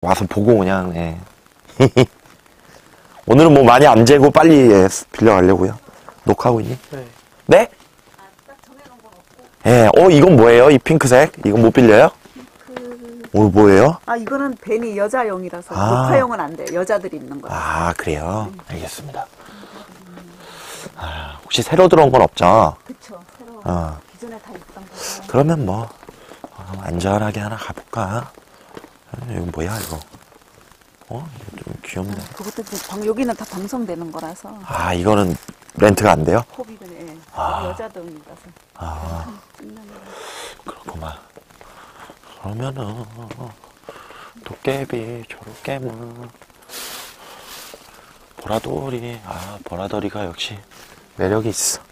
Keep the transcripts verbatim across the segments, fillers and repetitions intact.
와서 보고 그냥, 예. 오늘은 뭐 많이 안 재고 빨리 예, 빌려가려고요. 녹화하고 있니? 네. 네? 아, 딱 정해놓은 건 없고. 예, 어, 이건 뭐예요? 이 핑크색? 이건 못 빌려요? 그... 오, 뭐예요? 아, 이거는 벤이 여자용이라서 아. 녹화용은 안 돼요. 여자들이 입는 거예요. 아, 그래요? 알겠습니다. 아, 혹시 새로 들어온 건 없죠? 그쵸. 새로 어. 기존에 다 입던 거죠. 그러면 뭐, 어, 안전하게 하나 가볼까? 아, 이거 뭐야, 이거? 어? 이거 좀 귀엽네. 그것도 이제 방, 여기는 다 방송되는 거라서. 아, 이거는 렌트가 안 돼요? 호비는, 예. 아. 여자용이라서. 아, 찍는 거. 그렇구만. 그러면은, 도깨비, 초록깨물, 보라돌이, 아, 보라돌이가 역시 매력이 있어.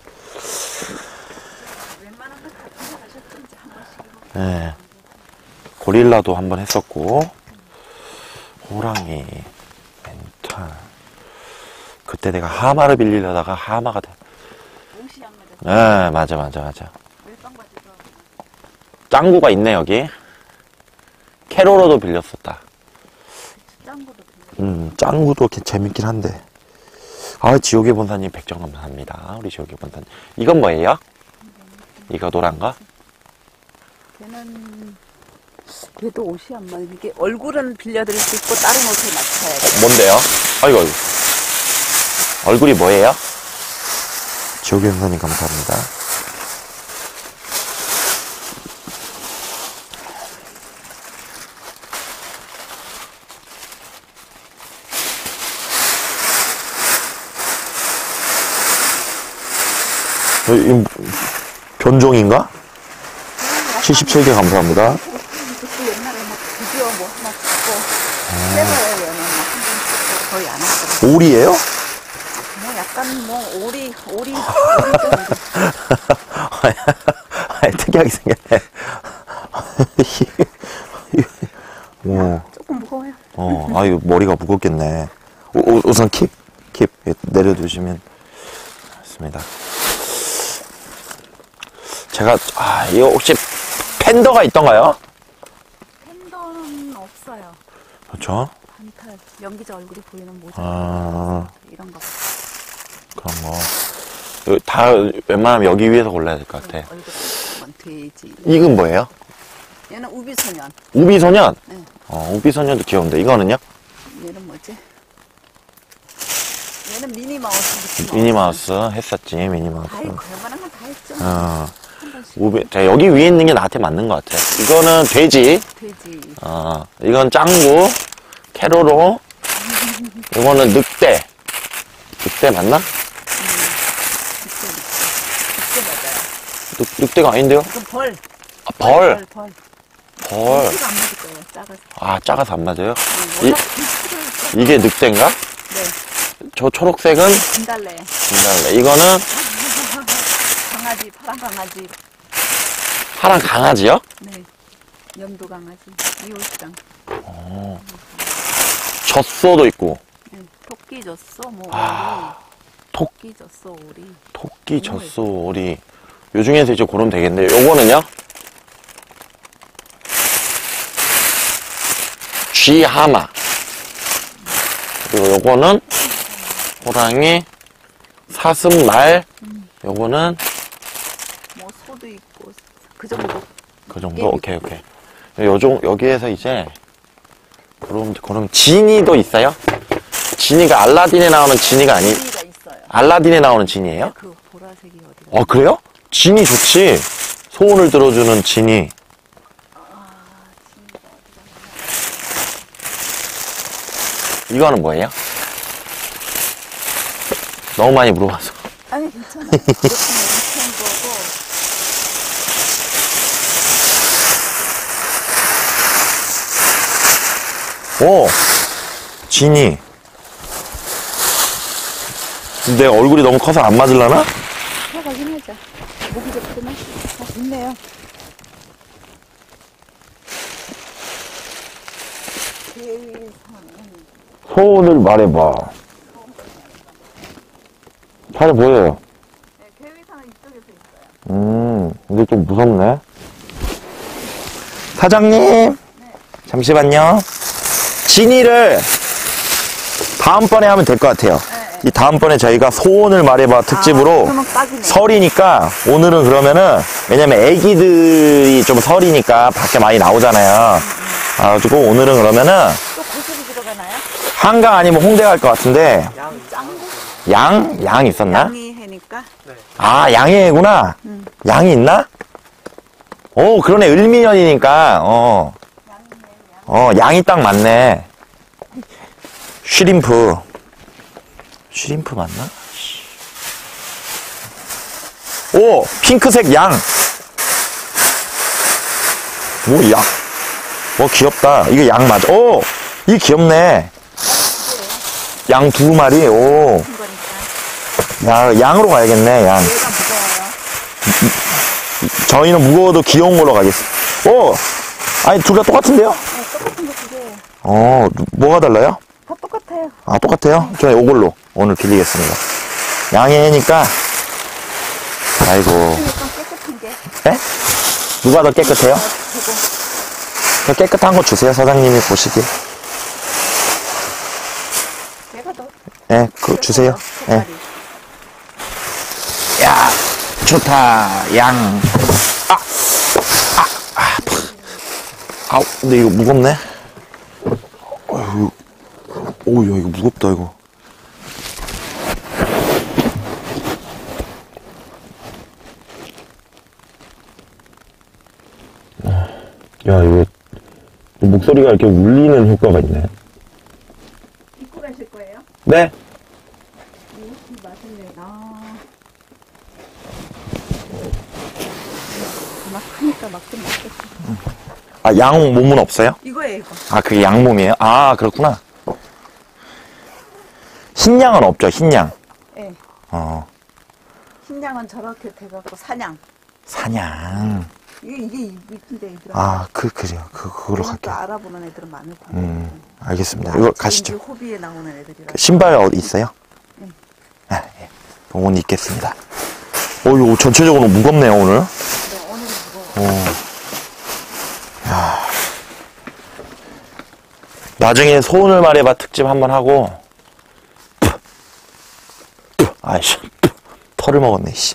웬만한 거 다 가셨죠? 이제 한 번씩. 네. 고릴라도 한번 했었고, 호랑이, 멘탈. 그때 내가 하마를 빌리려다가 하마가 돼. 옷이 안 맞아서. 네, 맞아, 맞아, 맞아. 멜빵 바지도. 짱구가 있네, 여기. 캐로로도 빌렸었다. 짱구도 빌려. 음, 짱구도 이렇게 재밌긴 한데. 아, 지옥의 본사님 백 점 감사합니다. 우리 지옥의 본사님. 이건 뭐예요? 이거 노란 거? 걔는 걔도 옷이 안 맞아. 이게 얼굴은 빌려드릴 수 있고 다른 옷을 맞춰야 돼. 뭔데요? 아이고, 아이고. 얼굴이 뭐예요? 지옥의 본사님 감사합니다. 어, 이 변종인가? 칠십칠 개 감사합니다. 그때 옛날에 막 드디어 뭐 하나 찍고 세버에 연애 막한번 찍고 거의 안 하거든요. 오리예요? 뭐 약간 뭐 오리 오리 오리 정도. 아니, 특이하게 생겼네. 오, 조금 무거워요. 어, 아, 이거 머리가 무겁겠네. 우, 우, 우선 킵, 킵 내려두시면 좋습니다. 제가, 아, 이거 혹시 팬더가 있던가요? 팬더는 없어요. 그렇죠? 반탈 연기자 얼굴이 보이는 모자 아, 이런 거. 그런 거. 이거 다 웬만하면 여기 위에서 골라야 될 것 같아. 얼굴 한번 돼지. 이건 뭐예요? 얘는 우비소년. 우비소년? 네. 어, 우비소년도 귀여운데. 이거는요? 얘는 뭐지? 얘는 미니마우스. 미니마우스 했었지, 미니마우스. 다 했고 웬만한 건 다 했죠. 어, 한 번씩. 우비, 자, 여기 위에 있는 게 나한테 맞는 것 같아. 이거는 돼지. 돼지. 어, 이건 짱구, 캐로로, 이거는 늑대. 늑대 맞나? 그때 그때 맞아요. 늑, 늑대가 아닌데요? 이건 벌. 아, 벌. 벌. 벌. 벌. 키가 안 맞을 거예요. 작아서. 아, 작아서 안 맞아요? 이, 이, 이게 늑대인가? 네. 저 초록색은 진달래. 진달래. 이거는 강아지, 파란 강아지. 파란 강아지요? 네. 연도 강아지. 이올장. 젖소도 있고, 네. 토끼 졌어. 뭐 아. 오리. 톡, 토끼 졌어. 오리. 토끼, 젖소, 오리. 요 중에서 이제 고르면 되겠는데, 요거는요? 쥐하마. 그리고 요거는 호랑이, 사슴말. 요거는 뭐 소도 있고 그 정도. 그 정도? 오케이, 오케이. 요정, 여기에서 이제, 그럼, 그럼, 지니도 있어요? 지니가 알라딘에 나오는 지니가 아니, 지니가 있어요. 알라딘에 나오는 지니예요? 그 보라색이 어디가? 어, 그래요? 지니 좋지. 소원을 들어주는 지니. 이거는 뭐예요? 너무 많이 물어봐서. 아니 괜찮아. 이렇게 엄청 거고. 오! 지니. 내 얼굴이 너무 커서 안 맞을라나? 해가긴 하자. 목이 좋구나. 아, 좋네요. 세상은 소원을 말해봐. 잘 보여요. 네, 계획상은 이쪽에서 있어요. 음, 근데 좀 무섭네. 사장님! 잠시만요. 진이를 다음번에 하면 될 것 같아요. 네. 이 다음번에 저희가 소원을 말해봐 특집으로 그러면 딱이네. 설이니까 오늘은 그러면은 왜냐면 애기들이 좀 설이니까 밖에 많이 나오잖아요. 그래가지고 오늘은 그러면은 또 고수리 들어가나요? 한강 아니면 홍대 갈 것 같은데 짱구? 양? 양 있었나? 양이 해니까. 아 양해구나. 음. 양이 있나? 오 그러네 을미년이니까 어. 어 양이 딱 맞네. 쉬림프 쉬림프 맞나? 오 핑크색 양. 오 양. 오 귀엽다. 이게 양 맞아. 오 이게 귀엽네. 양 두 마리. 오. 큰 거니까. 야 양으로 가야겠네 양. 얘가 무거워요. 저희는 무거워도 귀여운 걸로 가겠습니다. 오! 아니, 둘 다 똑같은데요? 네, 똑같은 거 두 개예요. 어, 뭐가 달라요? 다 똑같아요. 아, 똑같아요? 저희 이걸로 오늘 빌리겠습니다. 양해니까, 아이고. 좀 깨끗한 게. 에? 누가 더 깨끗해요? 되고. 더 깨끗한 거 주세요, 사장님이 보시기. 얘가 더. 예, 그거 주세요. 예. 색깔이. 야, 좋다, 양. 아! 아! 아! 아, 근데 이거 무겁네? 어휴, 오, 야, 이거 무겁다, 이거. 야, 이거, 목소리가 이렇게 울리는 효과가 있네. 입고 가실 거예요? 네? 이 맛있네. 아. 막 크니까 막 좀 먹겠어. 아, 양 몸은 없어요? 이거예요, 이거. 아, 그게 양 몸이에요? 아, 그렇구나. 흰양은 없죠, 흰양. 예. 어, 흰양은 저렇게 돼갖고 사냥. 사냥. 이게, 이게 이쁜데, 얘들아. 아, 그, 그래요. 그, 그걸로 그러니까 갈게요. 알아보는 애들은 많을 거예요. 음, 알겠습니다. 이거 가시죠. 호비에 나오는 애들이라. 신발 어디 있어요? 응. 아, 예. 옷 입겠습니다. 어, 이거 전체적으로 무겁네요, 오늘. 네, 오늘은 무거워. 어. 야. 나중에 소원을 말해봐 특집 한번 하고. 아이씨, 털을 먹었네, 씨.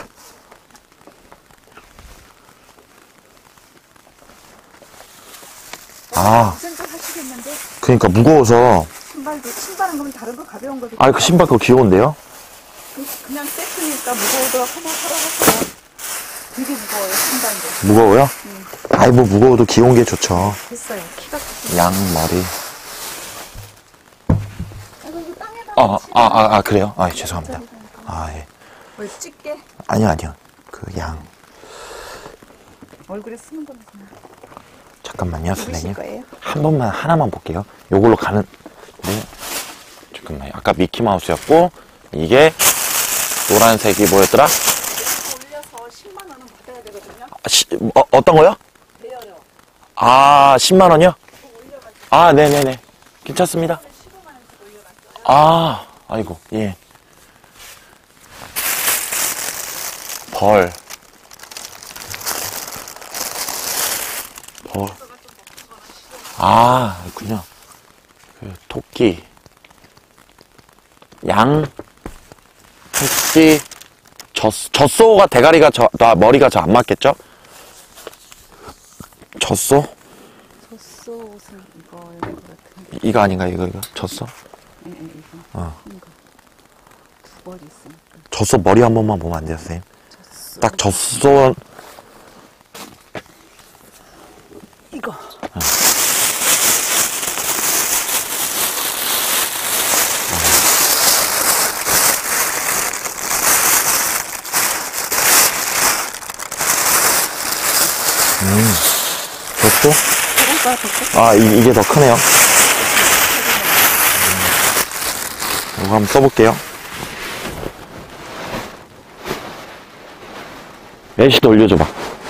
아, 생각 하시겠는데? 그러니까 무거워서. 신발도, 신발은 그러면 다른 거 가벼운 거도. 아, 그 신발 그거 귀여운데요? 그- 그냥 세트니까 무거워도 하나 사라고 되게 무거워요, 신발도. 무거워요? 응. 아이, 뭐 무거워도 귀여운 게 좋죠. 됐어요. 키가 크지. 양 머리. 아이고, 이거 땅에다. 아, 아, 아, 아, 그래요? 아, 죄송합니다. 아, 예. 왜 찢게? 아니요, 아니요. 그 양. 얼굴에 쓰는 거는 그냥. 잠깐만요, 입으실 선생님. 거예요? 한 번만, 하나만 볼게요. 요걸로 가는, 네. 잠깐만요. 아까 미키마우스였고, 이게, 노란색이 뭐였더라? 올려서 십만 원은 받아야 되거든요. 아, 시, 어, 어떤 거요? 돼요. 아, 십만 원이요? 아, 네네네. 괜찮습니다. 십오만 원씩 올려놨어요. 아, 아이고, 예. 벌. 벌. 아, 있군요. 그, 토끼. 양. 토끼. 젖, 젖소가 대가리가 저, 나 머리가 저 안 맞겠죠? 젖소? 젖소 옷은 이거일 것 같은데. 이거 아닌가, 이거, 이거. 젖소? 예, 예, 이거. 어. 큰 거. 두 벌이 있으니까. 젖소 머리 한 번만 보면 안 돼요, 선생님? 젖소. 딱 젖소, 이거. 젖소? 저거가 더 컸어. 아, 이, 이게 더 크네요. 음. 이거 한번 써볼게요. 애쉬도 올려줘봐.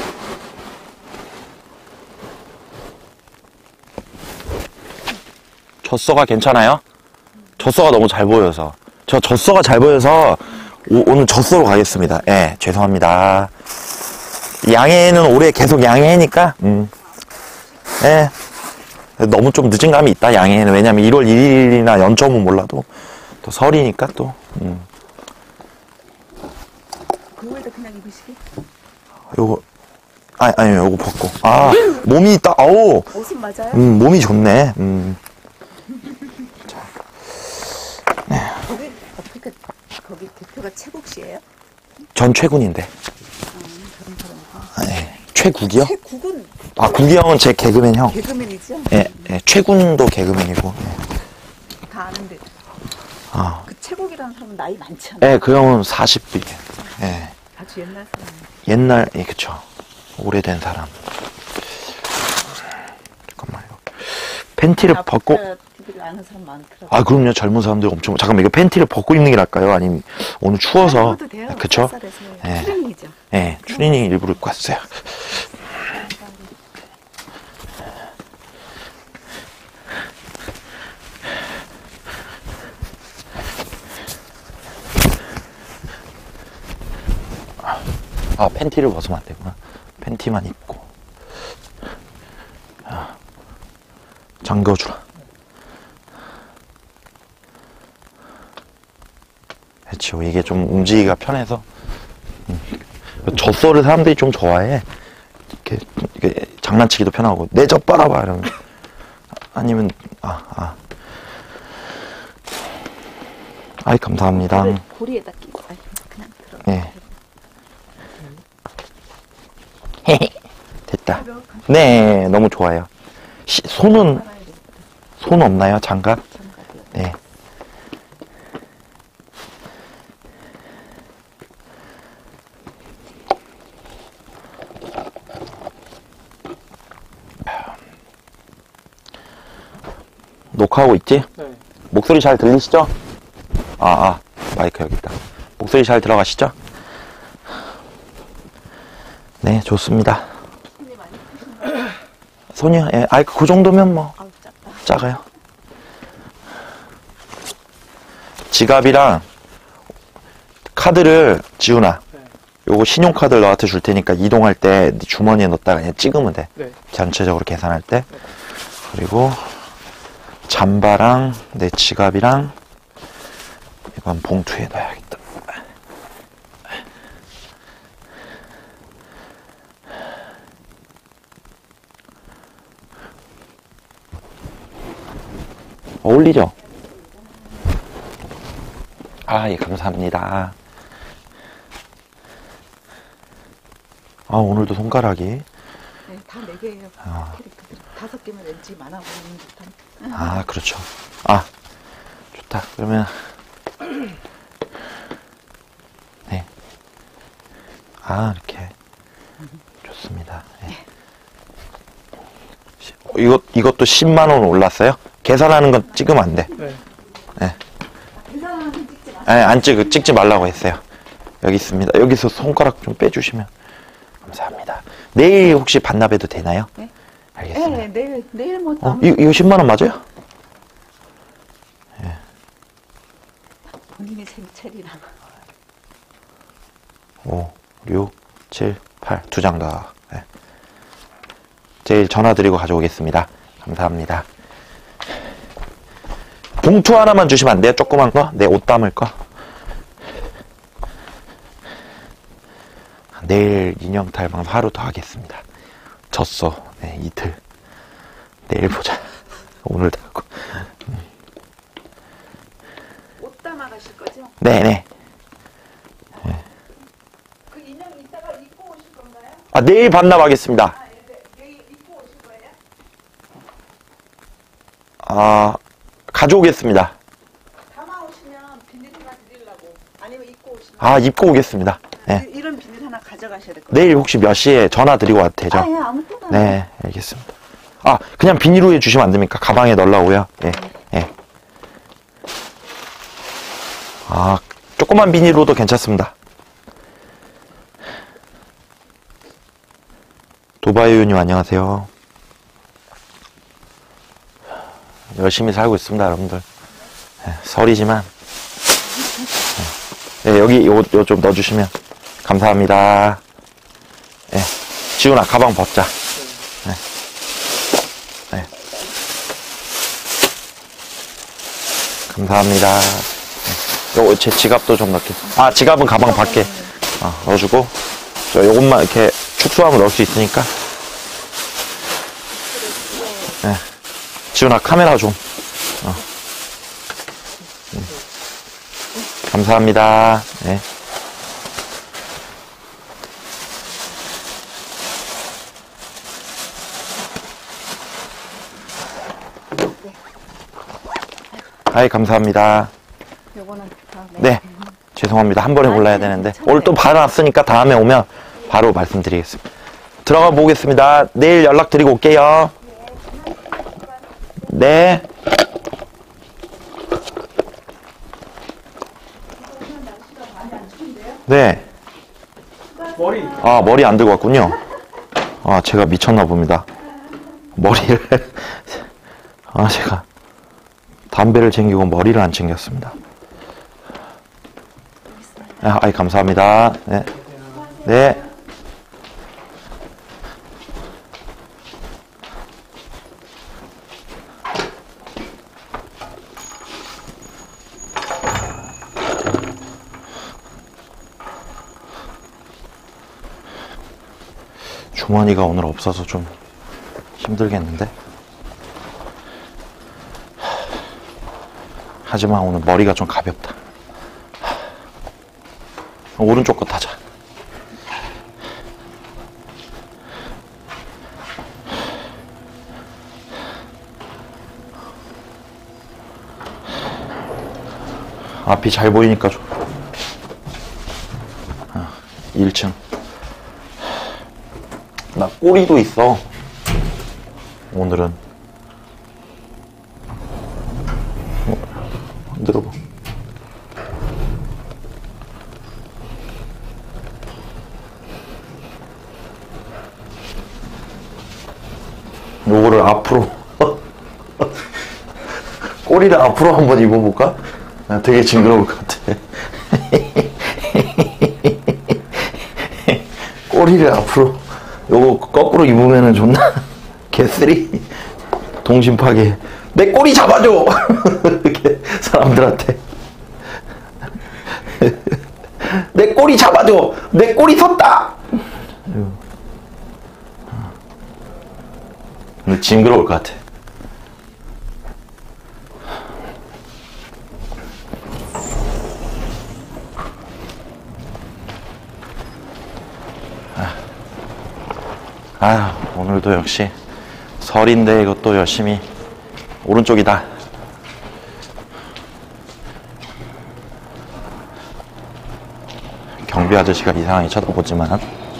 젖소가 괜찮아요? 젖소가 너무 잘 보여서. 저 젖소가 잘 보여서 오, 오늘 젖소로 가겠습니다. 예, 죄송합니다. 양해는 올해 계속 양해니까, 음. 예. 너무 좀 늦은 감이 있다, 양해는. 왜냐면 일월 일일이나 연초면 몰라도 또 설이니까 또. 음. 그거에다 그냥 입으시게? 요거, 아니, 아니, 요거 벗고. 아, 몸이 있다, 아우! 옷은 맞아요? 음, 몸이 좋네. 음. 거기, 어떻게, 거기 대표가 최국씨예요? 전 최군인데. 음, 다른 사람이고. 아, 예. 최국이요? 최국은 아, 국이 형은 제 개그맨 형. 개그맨이죠? 예, 예. 최군도 개그맨이고. 예. 다 아는데. 아. 그 최국이라는 사람은 나이 많지 않아요? 예, 그 형은 사십 비. 예. 아주 옛날 사람. 옛날, 예, 그쵸. 오래된 사람. 잠깐만요. 팬티를 벗고. 티비를 아는 사람 많더라고요. 아, 그럼요. 젊은 사람들 엄청. 잠깐만, 이거 팬티를 벗고 입는 게 나을까요? 아니면 오늘 추워서. 입어도 돼요. 그쵸? 쌀쌀해서. 예. 트레이닝이죠. 예, 추리닝 일부러 입고 왔어요. 아, 팬티를 벗으면 안 되구나. 팬티만 입고. 아, 잠궈주라. 그렇죠. 이게 좀 움직이기가 편해서. 음. 젖소를 사람들이 좀 좋아해. 이렇게, 이렇게 장난치기도 편하고. 내 젖 빨아봐. 이러면. 아니면, 아, 아. 아이, 감사합니다. 고리, 고리에다 끼고. 아니, 그냥 들어. 네. 됐다. 네, 너무 좋아요. 시, 손은, 손 없나요? 장갑? 네. 녹화하고 있지? 네. 목소리 잘 들리시죠? 아, 아, 마이크 여기 있다. 목소리 잘 들어가시죠? 네, 좋습니다. 손이요? 예, 아이, 그 정도면 뭐, 아우, 작다. 작아요. 지갑이랑 카드를, 지훈아, 네. 요거 신용카드를 너한테 줄 테니까 이동할 때 네 주머니에 넣었다가 그냥 찍으면 돼. 네. 전체적으로 계산할 때. 그리고 잠바랑 내 지갑이랑 이건 봉투에 넣어야겠다. 어울리죠? 아, 예, 감사합니다. 아, 오늘도 손가락이. 네, 다 네 개예요. 아. 캐릭터들이. 다섯 개면 왠지 많아 보이는 듯한. 아, 그렇죠. 아, 좋다. 그러면, 네. 아, 이렇게. 좋습니다. 네. 시- 어, 이것, 이것도 십만 원 올랐어요? 계산하는 건 찍으면 안 돼. 네. 네. 계산하는 건 찍지 마. 아니, 안 찍, 찍지 말라고 했어요. 여기 있습니다. 여기서 손가락 좀 빼주시면. 감사합니다. 내일 혹시 반납해도 되나요? 네. 알겠습니다. 네, 내일, 내일 뭐, 어, 아무 이거, 이거 십만 원 맞아요? 본인이 생찰이나. 오, 육, 칠, 팔. 두 장 더. 네. 제일 전화드리고 가져오겠습니다. 감사합니다. 봉투 하나만 주시면 안 돼요? 조그만 거? 내 옷 담을 거? 내일 인형 탈방 하루 더 하겠습니다. 졌어. 네, 이틀. 내일 보자. 오늘도 하고. 옷 담아 가실 거죠? 네네. 그 인형 이따가 입고 오실 건가요? 아, 내일 반납하겠습니다. 아, 네, 네. 내일 입고 오실 거예요? 아, 가져오겠습니다. 담아 오시면 비닐 하나 드리려고. 아니면 입고 오시면. 아, 입고 오겠습니다. 네. 이- 이런 비닐 하나 가져가셔야 될 거예요. 내일 혹시 몇 시에 전화 드리고 와도 되죠? 아, 예, 아무 때나. 네, 알겠습니다. 아, 그냥 비닐로에 주시면 안 됩니까? 가방에 넣으려고요. 예, 예. 아, 조그만 비닐로도 괜찮습니다. 도바이유님 안녕하세요. 열심히 살고 있습니다, 여러분들. 예, 설이지만. 예, 예, 여기 요, 요 좀 넣어주시면 감사합니다. 예, 지훈아, 가방 벗자. 네. 네. 감사합니다. 요, 제 지갑도 좀 넣게. 아, 지갑은 가방 밖에 아, 넣어주고, 저 요것만 이렇게 축소하면 넣을 수 있으니까. 네. 지훈아, 카메라 좀. 어. 음. 감사합니다. 네. 아이, 감사합니다. 요거는 다음에. 네. 죄송합니다. 한 번에 골라야 되는데. 오늘 또 받아놨으니까 다음에 오면 바로 말씀드리겠습니다. 들어가 보겠습니다. 내일 연락드리고 올게요. 네. 네. 머리. 아, 머리 안 들고 왔군요. 아, 제가 미쳤나 봅니다. 머리를. 아, 제가 담배를 챙기고 머리를 안 챙겼습니다. 아, 아이, 감사합니다. 네. 네. 주머니가 오늘 없어서 좀 힘들겠는데. 하지만 오늘 머리가 좀 가볍다. 오른쪽 거 타자. 앞이 잘 보이니까 좀. 아, 일 층. 나 꼬리도 있어. 오늘은. 어, 들어봐. 요거를 앞으로. 꼬리를 앞으로 한번 입어볼까? 아, 되게 징그러울 것 같아. 꼬리를 앞으로. 요거 거꾸로 입으면은 존나 개쓰리. 동심 파괴. 내 꼬리 잡아줘! 이렇게 사람들한테. 내 꼬리 잡아줘! 내 꼬리 섰다! 근데 징그러울 것 같아. 아, 오늘도 역시 설인데 이것도 열심히. 오른쪽이다. 경비 아저씨가 이상하게 쳐다보지만.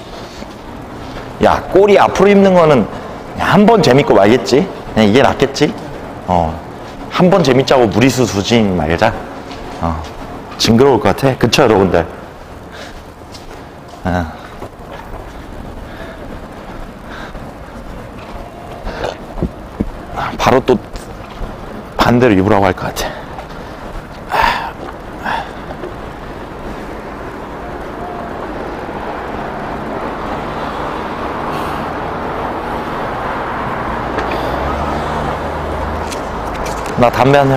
야, 꼬리 앞으로 입는 거는 한 번 재밌고 말겠지? 그냥 이게 낫겠지? 어, 한 번 재밌자고 무리수 두지 말자. 어, 징그러울 것 같아. 그쵸, 여러분들? 어. 바로 또 반대로 입으라고 할 것 같아. 나 담배 한 장.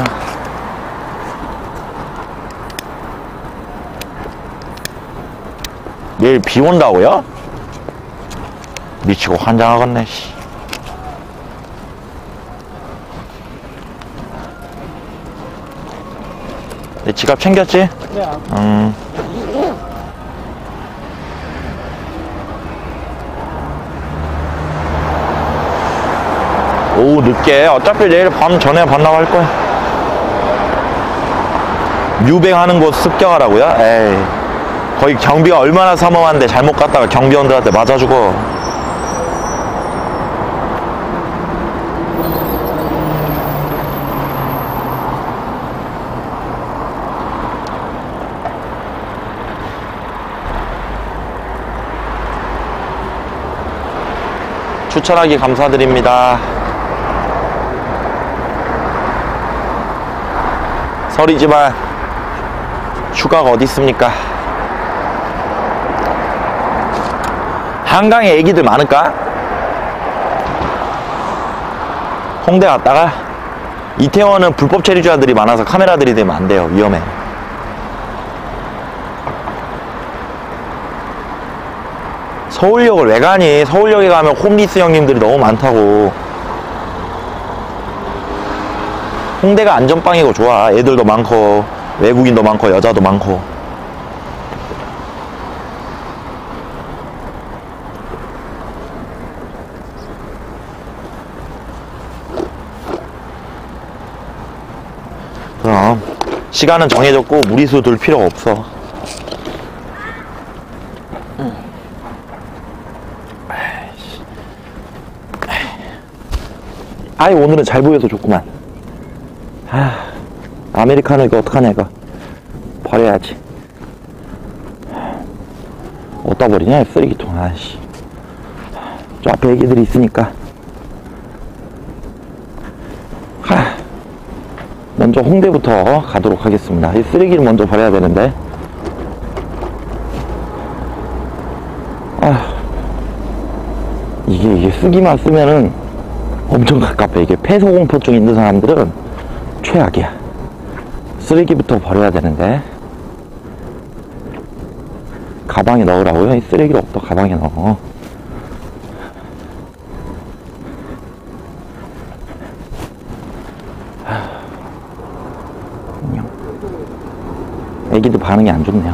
내일 비 온다고요? 미치고 환장하겠네, 씨. 내 지갑 챙겼지? 네. 음. 오후 늦게. 어차피 내일 밤 전에 반납할 거야. 뮤뱅하는 곳 습격하라고요? 에이. 거기 경비가 얼마나 삼엄한데 잘못 갔다가 경비원들한테 맞아주고. 추천하기 감사드립니다. 설이지만 휴가가 어디 있습니까? 한강에 애기들 많을까? 홍대 갔다가 이태원은 불법 체류자들이 많아서 카메라들이 되면 안 돼요. 위험해. 서울역을 왜 가니? 서울역에 가면 홈리스 형님들이 너무 많다고. 홍대가 안전빵이고 좋아. 애들도 많고 외국인도 많고 여자도 많고. 그럼 시간은 정해졌고 무리수 둘 필요가 없어. 아이 오늘은 잘 보여서 좋구만. 아, 아메리카노 이거 어떡하냐 이거. 버려야지. 어디다 버리냐 쓰레기통. 아이씨. 저 앞에 애기들이 있으니까. 하. 먼저 홍대부터 가도록 하겠습니다. 이 쓰레기를 먼저 버려야 되는데. 아, 이게 이게 쓰기만 쓰면은 엄청 가깝해. 이게 폐소공포증 있는 사람들은 최악이야. 쓰레기부터 버려야 되는데. 가방에 넣으라고요? 이 쓰레기를 어디다 가방에 넣어. 애기들 반응이 안 좋네요.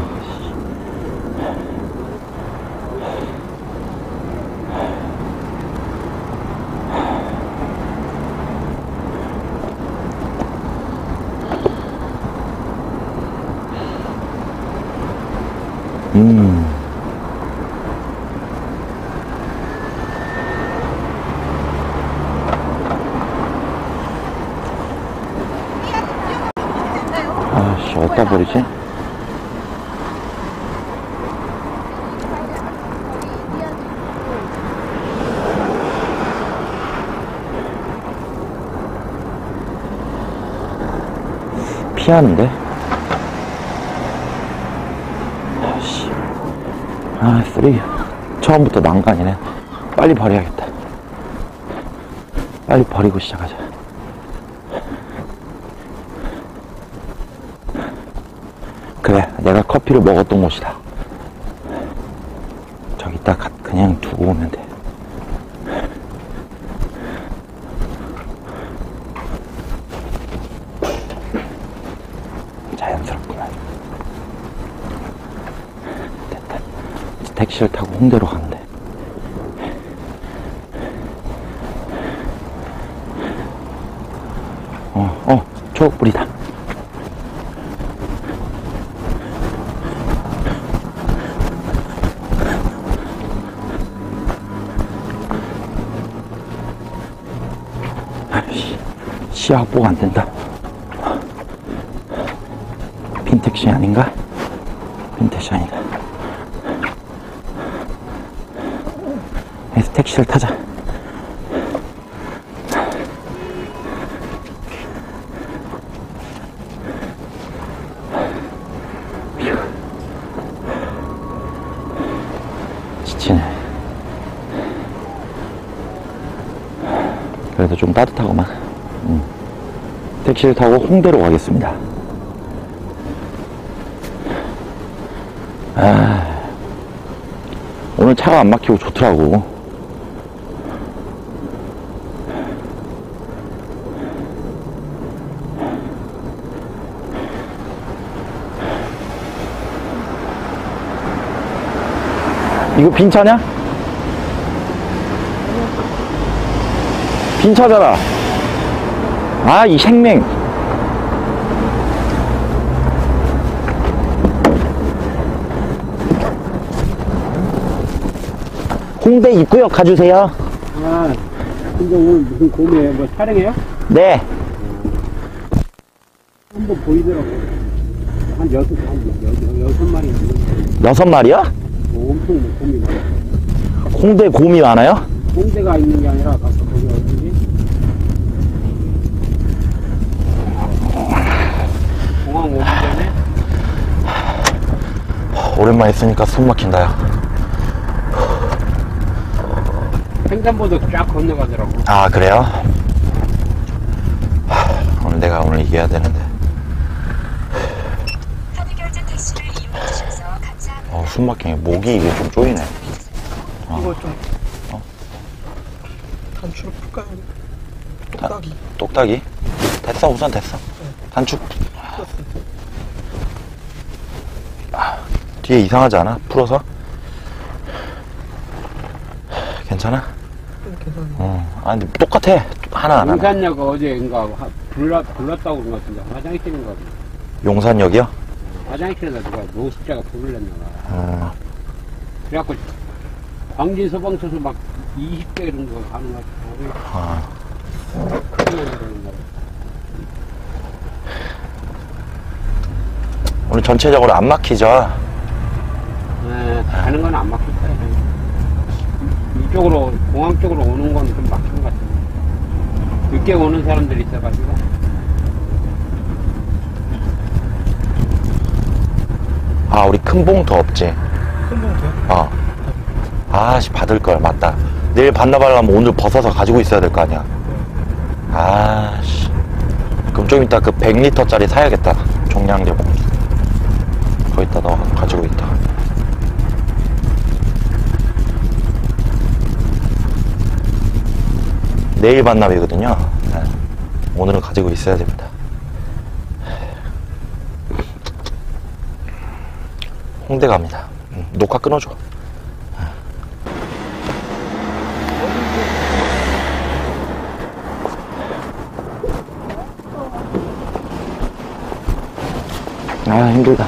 음. 아씨, 어디다 버리지? 피하는데? 아씨. 아, 쓰레기. 처음부터 난간이네. 빨리 버려야겠다. 빨리 버리고 시작하자. 그래, 내가 커피를 먹었던 곳이다. 저기다 그냥 두고 오면 돼. 자연스럽구만. 됐다. 택시를 타고 홍대로 가면 돼. 어, 어, 초록불이다. 시야 확보가 안 된다. 빈택시 아닌가? 빈택시 아니다. 그래서 택시를 타자. 지치네. 그래도 좀 따뜻하구만. 음. 택시를 타고 홍대로 가겠습니다. 아, 오늘 차가 안 막히고 좋더라고. 이거 빈 차냐? 빈 차잖아. 아, 이 생맹. 홍대 입구역 가주세요. 아, 근데 오늘 무슨 고메 뭐 촬영해요? 네. 한번 보이더라고요. 한 여섯, 한 여섯, 여섯 마리 있는 여섯 마리요? 엄청 곰이 많아요. 홍대 곰이 많아요? 홍대가 있는 게 아니라 가서 거기 어딘지 공항 오기 전에 오랜만에 있으니까 숨 막힌다, 야. 횡단보도 쫙 건너가더라고. 아, 그래요? 내가 오늘 이겨야 되는데. 어, 숨 막히네. 목이 이게 좀 쪼이네. 어. 이거 좀 어? 단추로 풀까요? 다- 똑딱이 똑딱이? 됐어, 우선 됐어. 단축. 풀었어요. 뒤에 이상하지 않아? 풀어서? 괜찮아? 좀 괜찮아요. 어. 아, 근데 똑같아. 하나 안 하나. 용산역 어제인가 하- 불렀, 불렀다고 그런 것 같은데 화장실인가 봐. 용산역이요? 화장실에다 누가 노숙자가 불을 냈나 봐. 어. 그래갖고 광진 소방서서 막 이십 대 이런 거 가는 것 같아. 아. 오늘 전체적으로 안 막히죠? 네, 가는 건 안 막힐 거야. 이쪽으로 공항 쪽으로 오는 건 좀 막힌 것 같아. 늦게 오는 사람들이 있어가지고. 아, 우리 큰 봉투 없지? 큰 봉투요? 어. 아씨, 받을걸. 맞다. 내일 반납하려면 오늘 벗어서 가지고 있어야 될 거 아니야. 아씨. 그럼 좀 이따 그 백 리터짜리 사야겠다. 종량제 봉투. 거기다 넣어 가지고 있다. 내일 반납이거든요. 네. 오늘은 가지고 있어야 됩니다. 홍대 갑니다. 음, 녹화 끊어줘. 아, 힘들다.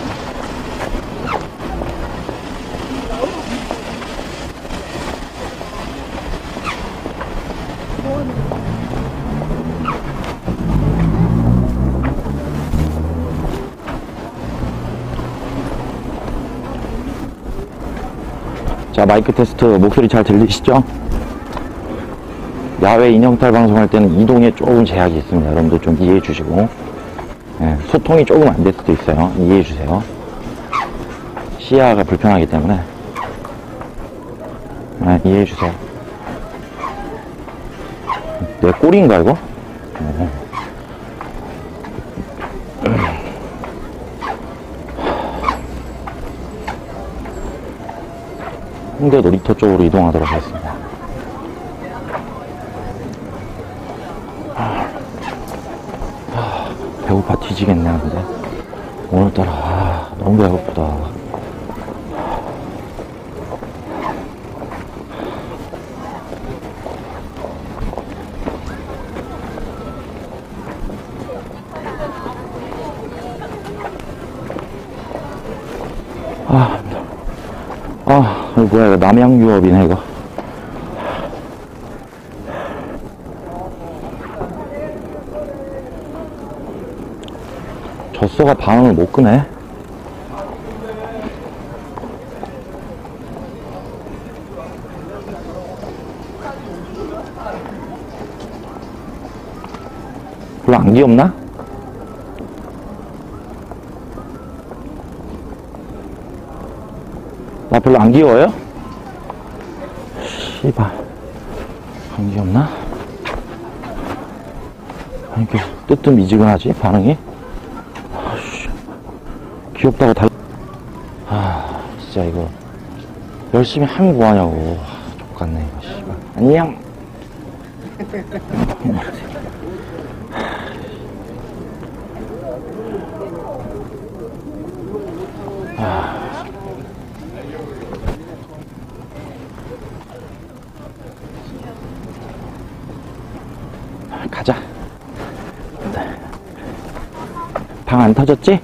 자, 마이크 테스트 목소리 잘 들리시죠? 야외 인형탈 방송할 때는 이동에 조금 제약이 있습니다. 여러분들 좀 이해해 주시고, 예, 소통이 조금 안 될 수도 있어요. 이해해 주세요. 시야가 불편하기 때문에, 예, 이해해 주세요. 내 꼴인가 이거? 어. 홍대 놀이터 쪽으로 이동하도록 하겠습니다. 아, 배고파 뒤지겠네. 근데 오늘따라 아, 너무 배고프다. 아, 아, 이거 뭐야, 이거 남양유업이네, 이거. 젖소가 반응을 못 끄네. 별로 안 귀엽나? 나 별로 안 귀여워요? 씨발. 안 귀엽나? 이렇게 뜨뜻미지근하지, 반응이? 아씨. 귀엽다고 달, 아, 진짜 이거. 열심히 하면 뭐하냐고. 아, 족같네, 이거, 씨발. 안녕! 가자. 방 안 터졌지?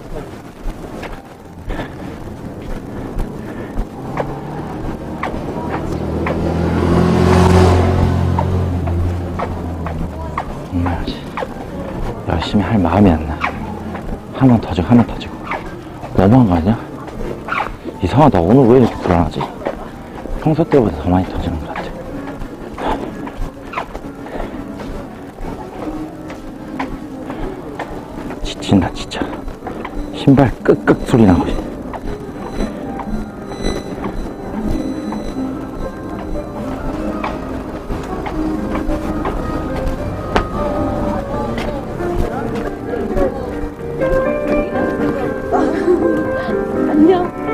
음, 열심히 할 마음이 안 나. 하면 터지고 하면 터지고. 너무한 거 아니야? 이상하다. 오늘 왜 이렇게 불안하지? 평소 때보다 더 많이 터지는 것 같아. 지친다, 진짜. 신발 끄끄 소리 나고 있어.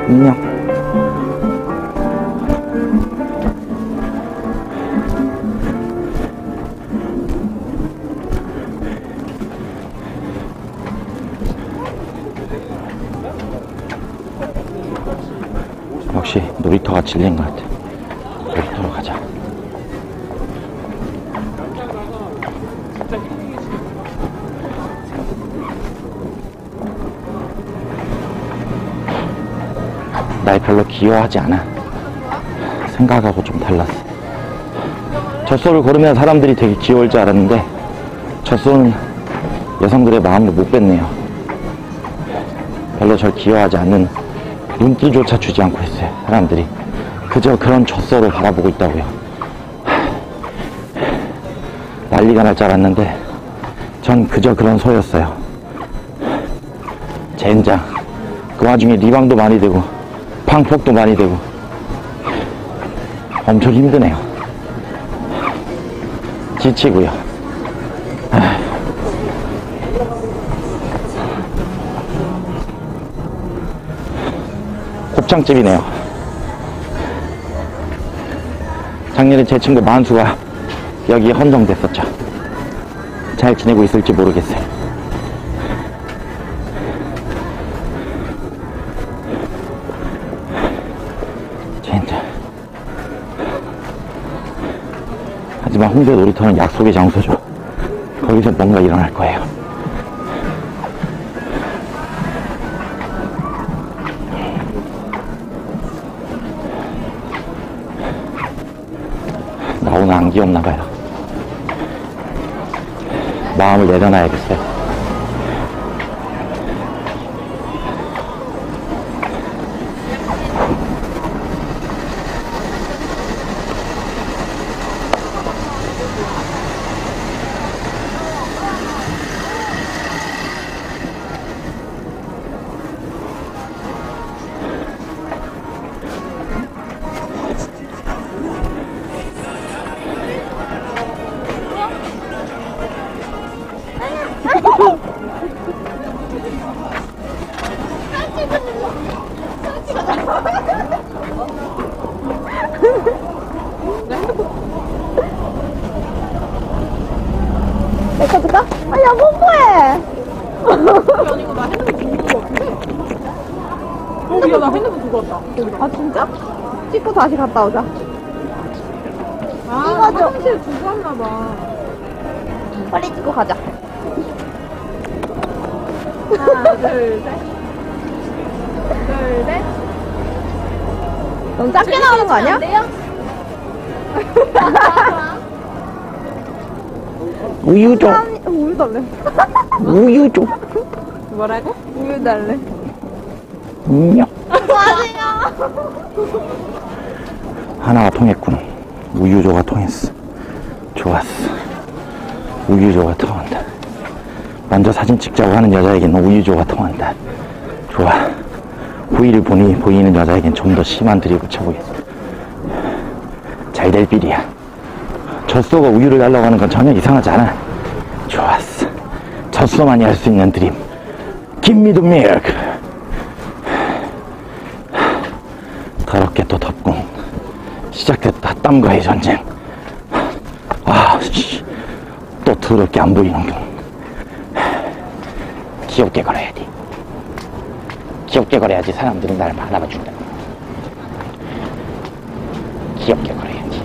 안녕. 역시 놀이터가 질린 것 같아. 놀이터로 가자. 날 별로 귀여워하지 않아. 생각하고 좀 달랐어. 젖소를 고르면 사람들이 되게 귀여울 줄 알았는데 젖소는 여성들의 마음을 못 뺐네요. 별로 절 귀여워하지 않는 눈길조차 주지 않고 있어요. 사람들이 그저 그런 젖소를 바라보고 있다고요. 난리가 날 줄 알았는데 전 그저 그런 소였어요. 젠장. 그 와중에 리방도 많이 되고 방폭도 많이 되고 엄청 힘드네요. 지치고요. 곱창집이네요. 작년에 제 친구 만수가 여기에 헌정됐었죠. 잘 지내고 있을지 모르겠어요. 진짜. 하지만 홍대 놀이터는 약속의 장소죠. 거기서 뭔가 일어날 거예요. 나 오늘 안 귀엽나봐요. 마음을 내려놔야겠어요. 내거 줄까? 아니야, 뽀뽀해! 아니고 나 핸드폰 두고 거 같은데? 어, 미안, 나 핸드폰 두고 왔다. 거기다. 아, 진짜? 찍고 다시 갔다 오자. 아, 이거 좀- 화장실 두고 왔나봐. 빨리 찍고 가자. 하나, 둘, 셋. 둘, 셋. 너무 작게 나오는 거 아니야? 우유 줘. 아니, 우유 달래. 우유 줘. 뭐라고? 우유 달래. 안녕. 맞아요. 하나가 통했군. 우유조가 통했어. 좋았어. 우유조가 통한다. 먼저 사진 찍자고 하는 여자에게는 우유조가 통한다. 좋아. 후일을 보니 보이는 여자에겐 좀 더 심한 드립을 쳐보겠어. 잘 될 빌이야. 젖소가 우유를 달라고 하는 건 전혀 이상하지 않아. 좋았어. 젖소만이 할 수 있는 드립. Give me the milk. 더럽게 또 덥군. 시작됐다. 땀과의 전쟁. 아, 씨. 또 더럽게 안 보이는군. 귀엽게 걸어야 돼. 귀엽게 걸어야지 사람들은 날 바라봐 준다. 귀엽게 걸어야지.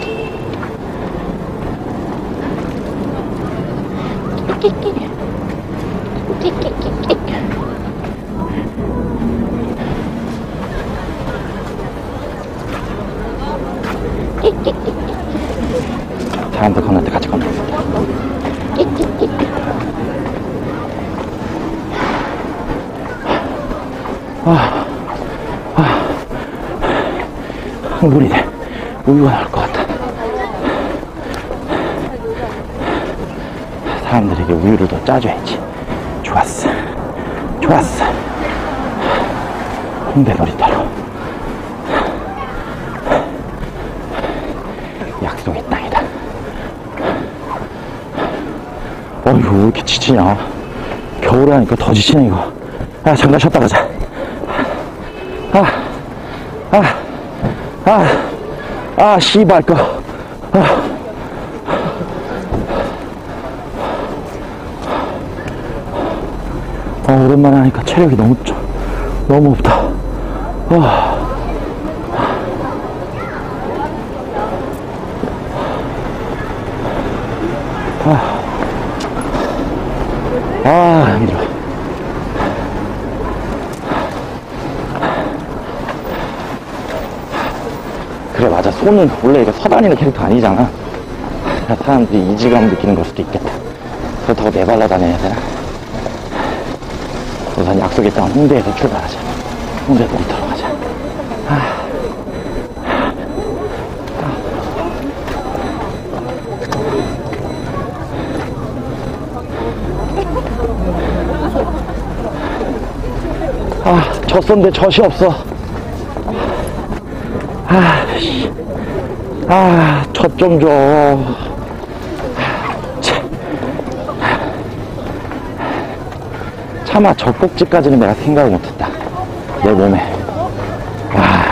끼끼끼. 끼끼끼끼. 끼끼끼. 사람들 건널 때 같이 건너서. 끼끼끼. 아, 아, 흥분이네. 우유가 나올 것 같다. 사람들에게 우유를 더 짜줘야지. 좋았어. 좋았어. 홍대 놀이터로. 약속의 땅이다. 어이구, 왜 이렇게 지치냐. 겨울에 하니까 더 지치네, 이거. 아, 잠깐 쉬었다 가자. 아, 아, 아, 아, 씨발, 거. 아. 아, 오랜만에 하니까 체력이 너무, 쩌, 너무 없다. 아. 아, 아, 힘들어. 그래, 맞아. 손은 원래 이거 서다니는 캐릭터 아니잖아. 사람들이 이질감 느끼는 걸 수도 있겠다. 그렇다고 내발라 다녀야 되나? 우선 약속했던 홍대에서 출발하자. 홍대 놀이터로 가자. 아. 아, 젖소인데 젖이 없어. 아, 씨. 아, 젖 좀 줘. 참. 차마 젖꼭지까지는 내가 생각을 못했다. 내 몸에. 아,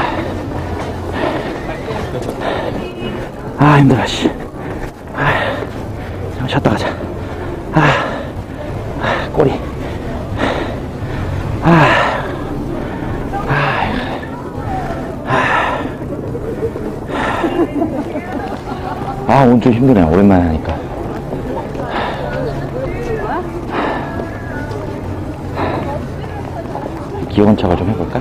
아 힘들어, 씨. 아, 좀 쉬었다 가자. 아, 아 꼬리. 아. 아, 오늘 좀 힘드네. 오랜만에 하니까. 기온차가 좀 해볼까?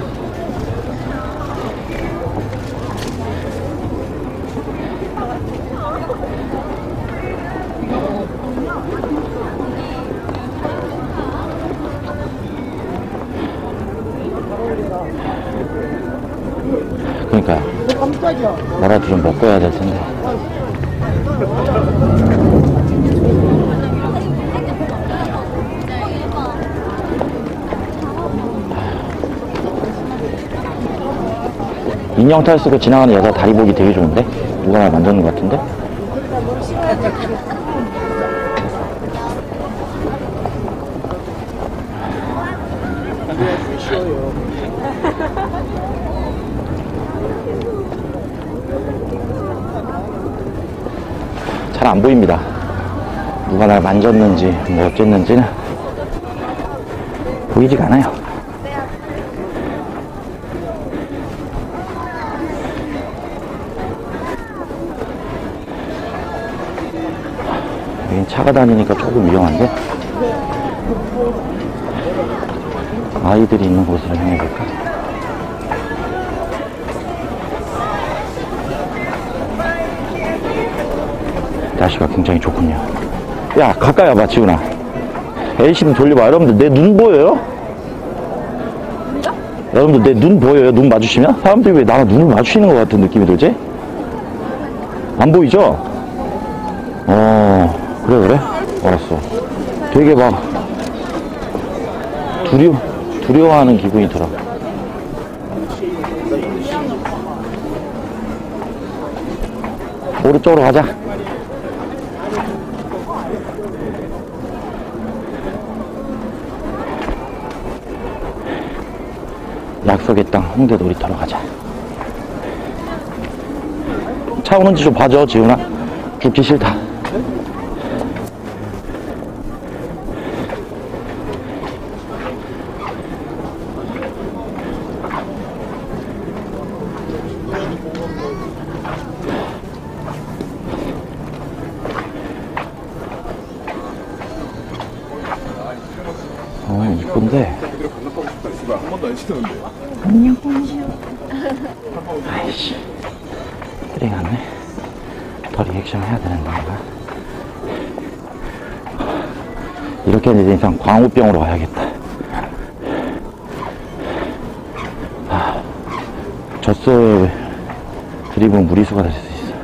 그러니까 뭐라도 좀 먹고 해야 될 텐데. 인형탈 쓰고 지나가는 여자 다리 보기 되게 좋은데? 누가 날 만졌는 것 같은데? 잘 안 보입니다. 누가 날 만졌는지 뭐 어쨌는지는 보이지가 않아요. 여긴 차가 다니니까 조금 위험한데? 아이들이 있는 곳으로 향해 볼까? 날씨가 굉장히 좋군요. 야, 가까이 와봐, 지훈아. 엘씨 좀 돌려봐. 여러분들, 내 눈 보여요? 여러분들, 내 눈 보여요? 눈 마주치면? 사람들이 왜 나랑 눈을 마주치는 것 같은 느낌이 들지? 안 보이죠? 어, 그래, 그래? 알았어. 되게 막, 두려워, 두려워하는 기분이 들어. 오른쪽으로 가자. 약속의 땅 홍대 놀이터로 가자. 차 오는지 좀 봐줘, 지훈아. 죽기 싫다. 어, 이쁜데. 안녕. 아이씨. 쓰레기 같네. 더 리액션 해야 되는 건가? 이렇게 된 이상 광우병으로 가야겠다. 아, 젖소에 드립은 무리수가 될 수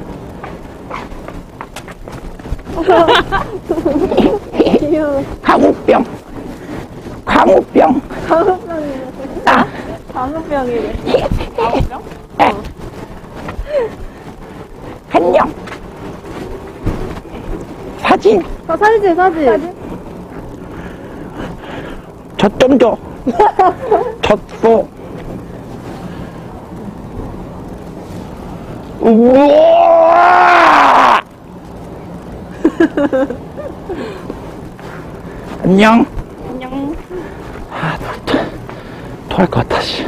있어. 귀여워. 광우병! 광우병! 광우병이래. 아! 광우병이래. 광우병? 어. 안녕! 사진! 어, 사진 찍 사진. 사진? 젖 좀 줘! 젖소! 우와! 안녕. 안녕. 아, 토, 토할 것 같다, 씨.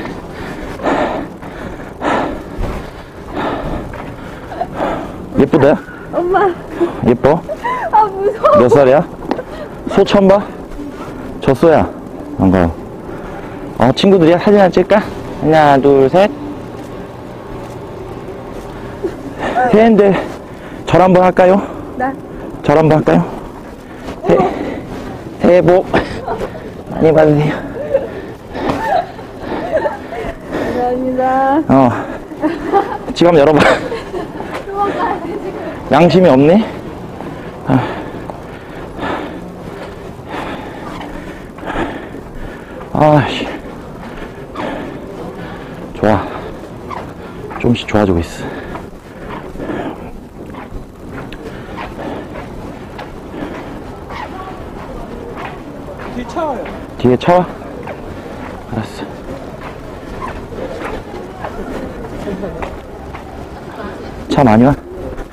예쁘다? 엄마. 예뻐? 아, 무서워. 몇 살이야? 소 처음 봐? 졌어야. 반가워. 어, 친구들이야? 사진 하나 찍을까? 하나, 둘, 셋. 셋인데, 절 한번 할까요? 네. 절 한번 할까요? 새, 새해 복 많이 받으세요. 감사합니다. 어. 지금 한번 열어봐. 양심이 없네? 아. 아씨. 좋아. 조금씩 좋아지고 있어. 뒤 차와요. 뒤에 차 와? 알았어. 차 많이 와?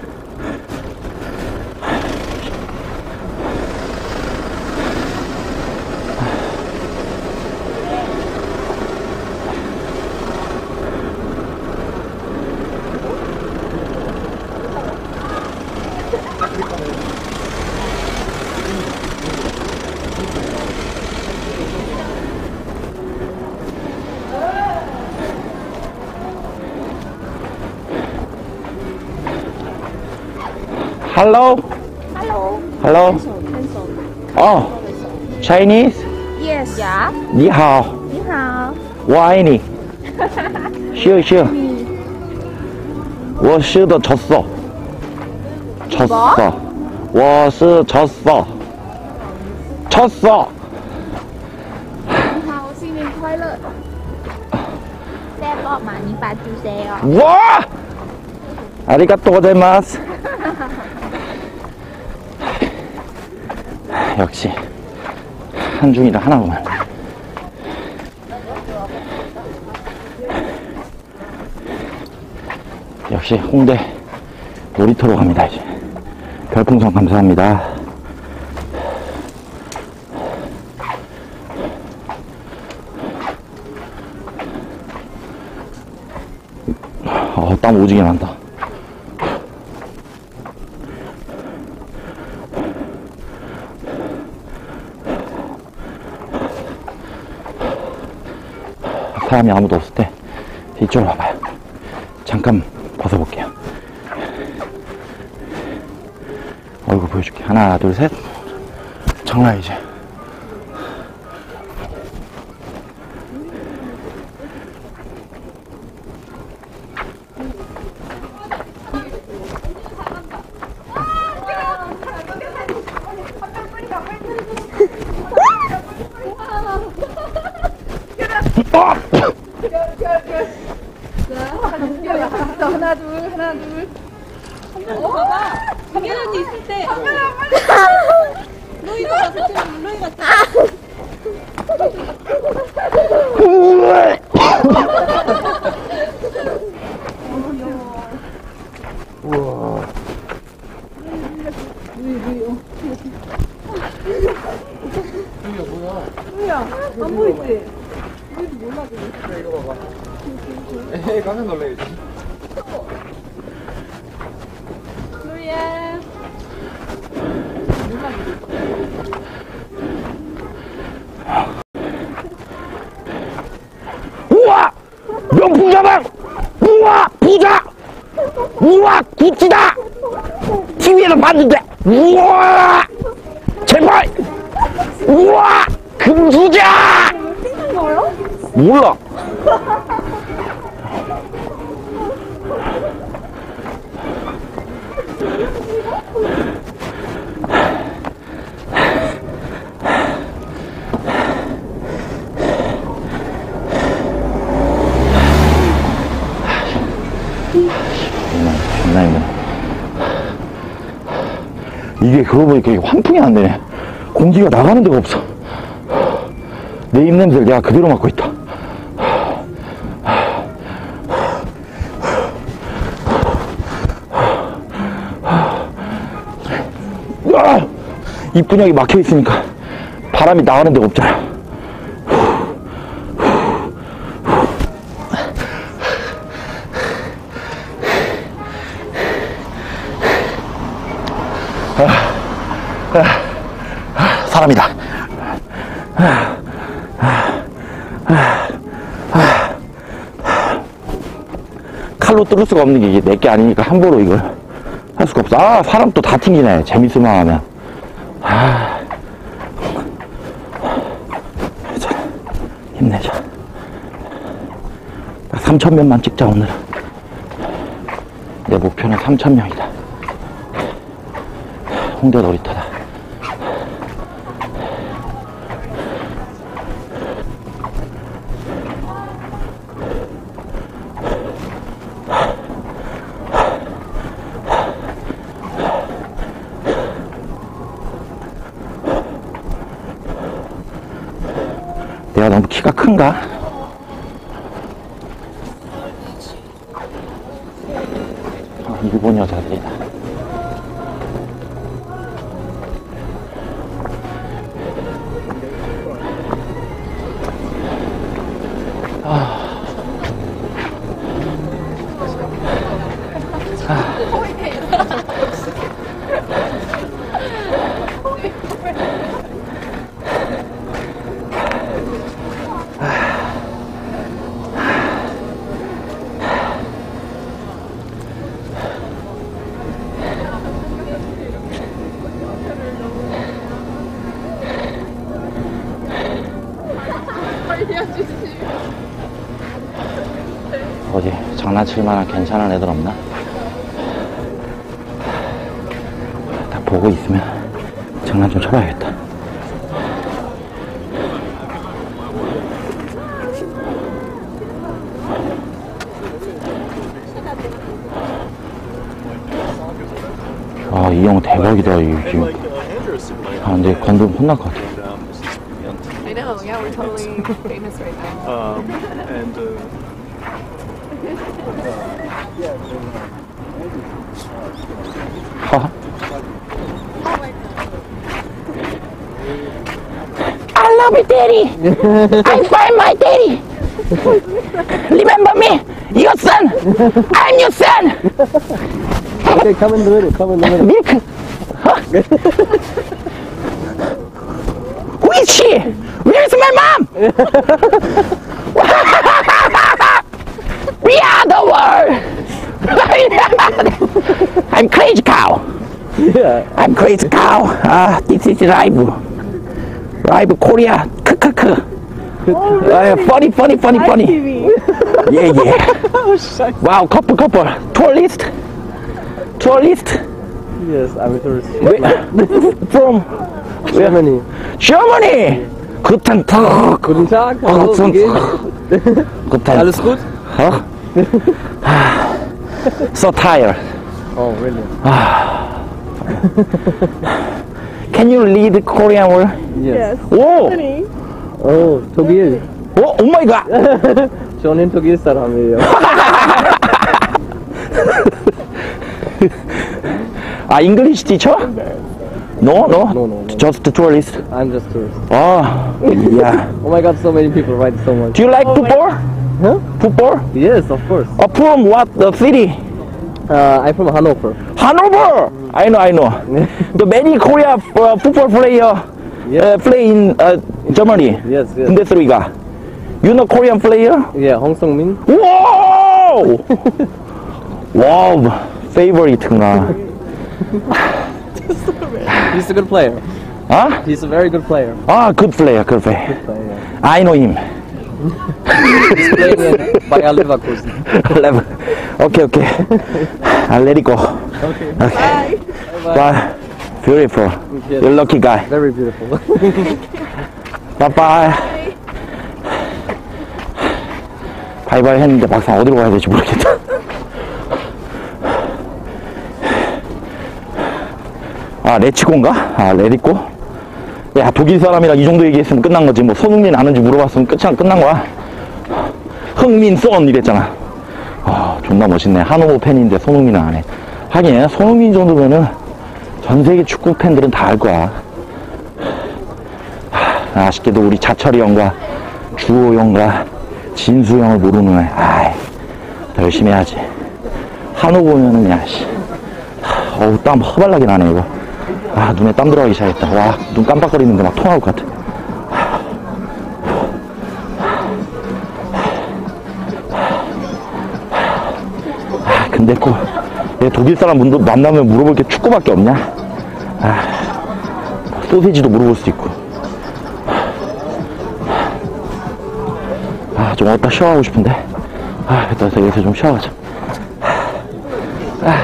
Hello? Hello. Hello? Cancel. Oh, Chinese? Yes. Yeah. 你好, 你好。 我爱你. 쉬어, 쉬어. 我是的 졌어. 졌어. 我是 졌어. 졌어. 你好，新年快乐。새해 복 많이 받으세요. 와! 아리가또 고자이마스. 역시 한중이라 하나구만. 역시 홍대 놀이터로 갑니다. 이제 별풍선 감사합니다. 어, 땀 오지게 난다. 사람이 아무도 없을 때 이쪽으로 와봐요. 잠깐 벗어볼게요. 얼굴 보여줄게. 하나, 둘, 셋. 장난 이제. 아! 하나 둘 하나 둘. 어? 봐봐. 정현 언니 있을 때. 너 이거 봤을 때 물렁이 같아. 우와. 뭐야? 안 보이지? 에이, 깜짝 놀라야지. 루이야. 우와! 명품 가방! 우와! 부자! 우와! 구찌다! 티비에서 봤는데! 우와! 제발! 우와! 금수자! 몰라! 장난, 장난이네. 이게 그러고 보니까 이게 환풍이 안 되네. 공기가 나가는 데가 없어. 내 입냄새를 내가 그대로 맡고 있다. 입구녕이 막혀 있으니까 바람이 나가는 데가 없잖아. 아, 아, 아, 사람이다. 아, 아, 아, 아. 칼로 뚫을 수가 없는 게 이게 내게 아니니까 함부로 이걸 할 수가 없어. 아, 사람 또 다 튕기네. 재밌을만 하면. 아, 자, 힘내자. 삼천 명만 찍자, 오늘. 내 목표는 삼천 명이다. 홍대 놀이터다. 내가 너무 키가 큰가? 아, 일본 여자들이다. 어디 장난칠 만한 괜찮은 애들 없나? 다 보고 있으면 장난 좀 쳐봐야겠다. 아, 이 형 대박이다. 이 지금. 아, 근데 건드면 혼날 것 같아. I know, yeah, we're totally famous right now. Um, and uh, 하하. I love you, daddy. I find my daddy. Remember me, your son. I'm your son. Okay, come in the middle, come in the middle. Milk. Huh? Who is she? Where is my mom? We are the world. I'm crazy cow. Yeah. I'm crazy cow. Ah, this is live. Live Korea. K-k-k. Uh, funny, funny, funny, funny. Yeah, yeah. Wow, couple, couple. Tourist. Tourist. Yes, I'm a tourist. Where- From Germany. Germany. Guten Tag. Guten Tag. Hallo, wie geht's? Guten Alles gut? Huh? So tired. Oh, really? Can you read Korean word? Yes. 오! Oh, 독일. 오, 오 마이 갓! 저는 독일 사람이에요. 아, English teacher? No, no. No, no, no. Just the tourist. I'm just tourist. 아, yeah. Oh my god, so many people write so much. Do you like football? Huh? Football? Yes, of course. Uh, from what the city? Uh, I'm from Hanover. Hanover! I know, I know. The many Korea uh, football player uh, Yes. play in uh, Germany. Yes, yes. Bundesliga. You know Korean player? Yeah, Hong Sung-min. Wow! Wow, favorite인가? He's a good player. 아? He's a very good player. 아, good player, good player. Good player, yeah. I know him. He's playing in Bayer Leverkusen. Level. Okay, okay. I'll let it go. Okay. Okay. Bye. Bye. Beautiful. Yes. You're lucky guy. Very beautiful. Bye bye. 바이바이 했는데 막상 어디로 가야 될지 모르겠다. 아, 레츠고인가? 아, 레디고? 야, 독일 사람이라 이 정도 얘기했으면 끝난 거지. 뭐, 손흥민 아는지 물어봤으면 끝이 끝난 거야. 흥민son 이랬잖아. 아, 존나 멋있네. 한호호 팬인데 손흥민은 안 해. 하긴, 손흥민 정도면은 전 세계 축구 팬들은 다 알 거야. 아쉽게도 우리 자철이 형과 주호 형과 진수 형을 모르는 애. 아이, 더 열심히 해야지. 한우 보면은, 야, 씨. 하, 어우, 땀 허발나게 나네, 이거. 아, 눈에 땀 들어가기 시작했다. 와, 눈 깜빡거리는데 막 통할 것 같아. 아, 근데 꼭, 얘 독일 사람 분들 만나면 물어볼 게 축구밖에 없냐? 아, 소세지도 물어볼 수 있고. 아, 좀 어디다 쉬어가고 싶은데. 아, 일단 여기서 좀 쉬어가자. 아.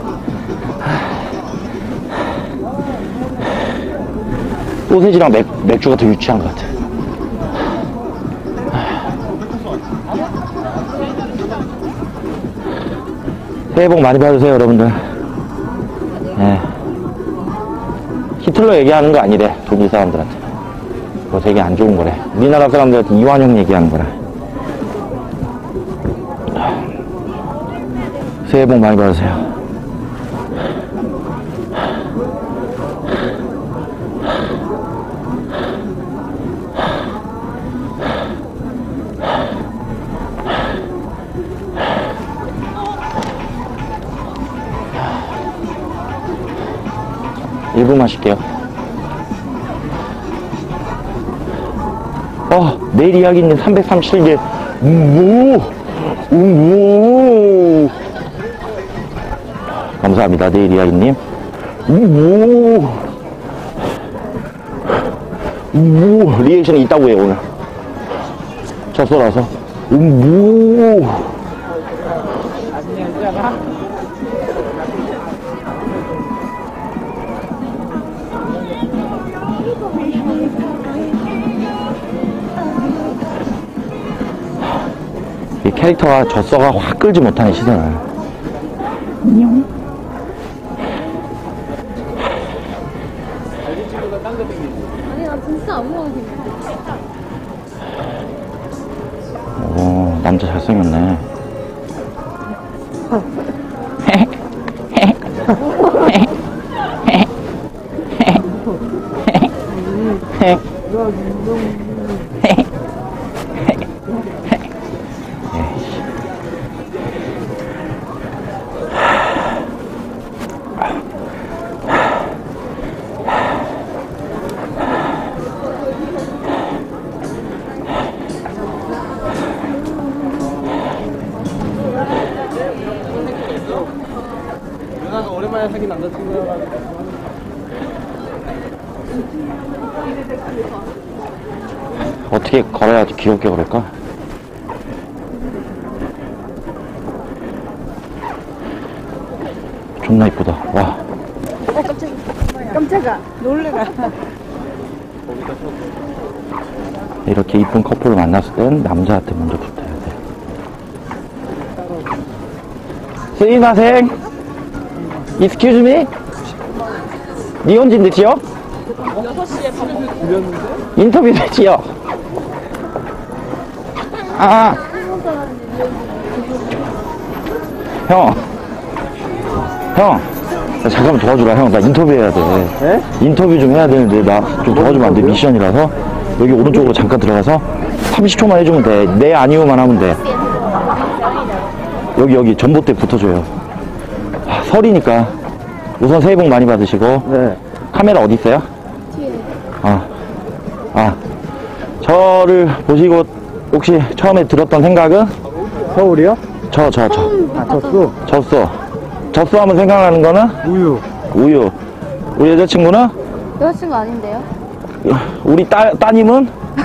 소세지랑 맥, 맥주가 더 유치한 것 같아. 새해 복 많이 받으세요, 여러분들. 예. 히틀러 얘기하는 거 아니래, 독일 사람들한테. 그거 되게 안 좋은 거래. 우리나라 사람들한테 이완용 얘기하는 거라. 새해 복 많이 받으세요. 일 분 마실게요. 어, 내일 이야기님 삼백삼십칠 개. 우, 우, 감사합니다. 내일 이야기님. 우, 우, 리액션이 있다고 해요, 오늘. 졌어라서. 우, 이 캐릭터가 젖서가 확 끌지 못하는 시선을. 안녕. 아니, 나 진짜 안 먹어도 괜찮아. 오, 남자 잘생겼네. 오랜만에 사귄 남자친구야. 어떻게 걸어야지 귀엽게 걸을까? 존나 이쁘다. 와. 어, 깜짝이야. 깜짝아. 놀래라. 이렇게 이쁜 커플을 만났을 땐 남자한테 먼저 붙어야 돼. 스이마생! Excuse me? 니혼진 데지요? 여섯 시에 밥 먹고. 인터뷰 되지요? 아, 형. 형. 나 잠깐만 도와주라, 형. 나 인터뷰 해야 돼. 네? 인터뷰 좀 해야 되는데, 나 좀 도와주면 안 돼? 미션이라서. 여기 오른쪽으로 잠깐 들어가서 삼십 초만 해주면 돼. 네, 아니오만 하면 돼. 여기, 여기 전봇대 붙어줘요. 아, 설이니까. 우선 새해 복 많이 받으시고. 네. 카메라 어디 있어요? 뒤에. 아, 아, 저를 보시고 혹시 처음에 들었던 생각은? 서울이요? 저, 저, 저. 아, 젖소. 졌어. 졌어 하면 생각나는 거는? 우유. 우유. 우리 여자친구는? 여자친구 아닌데요? 우리 따, 따님은?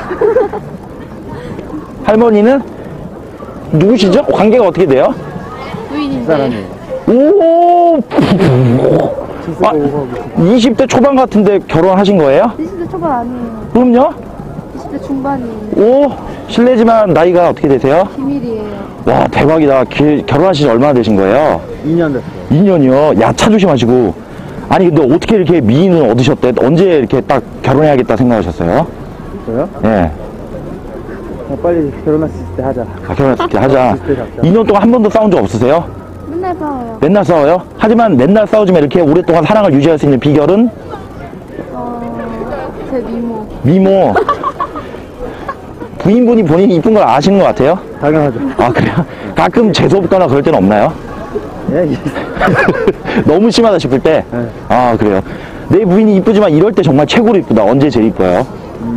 할머니는? 누구시죠? 관계가 어떻게 돼요? 부인인데. 사람이에요. 오! 아, 이십 대 초반 같은데 결혼하신 거예요? 이십 대 초반 아니에요. 그럼요? 이십 대 중반이에요. 오! 실례지만 나이가 어떻게 되세요? 비밀이에요. 와, 대박이다. 기- 결혼하신 지 얼마나 되신 거예요? 이 년 됐어요. 이 년이요? 야, 차 조심하시고. 아니, 근데 어떻게 이렇게 미인을 얻으셨대? 언제 이렇게 딱 결혼해야겠다 생각하셨어요? 저요? 예. 어, 빨리 결혼했을 때 하자. 아, 결혼했을 때 하자. 비슷해, 각자. 이 년 동안 한 번도 싸운 적 없으세요? 맨날 싸워요. 맨날 싸워요? 하지만 맨날 싸우지만 이렇게 오랫동안 사랑을 유지할 수 있는 비결은? 어, 제 미모. 미모. 부인분이 본인이 이쁜 걸 아시는 것 같아요? 당연하죠. 아, 그래요? 가끔 재수없거나 그럴 때는 없나요? 예, 예. 너무 심하다 싶을 때? 네. 아, 그래요. 내 부인이 이쁘지만 이럴 때 정말 최고로 이쁘다. 언제 제일 이뻐요?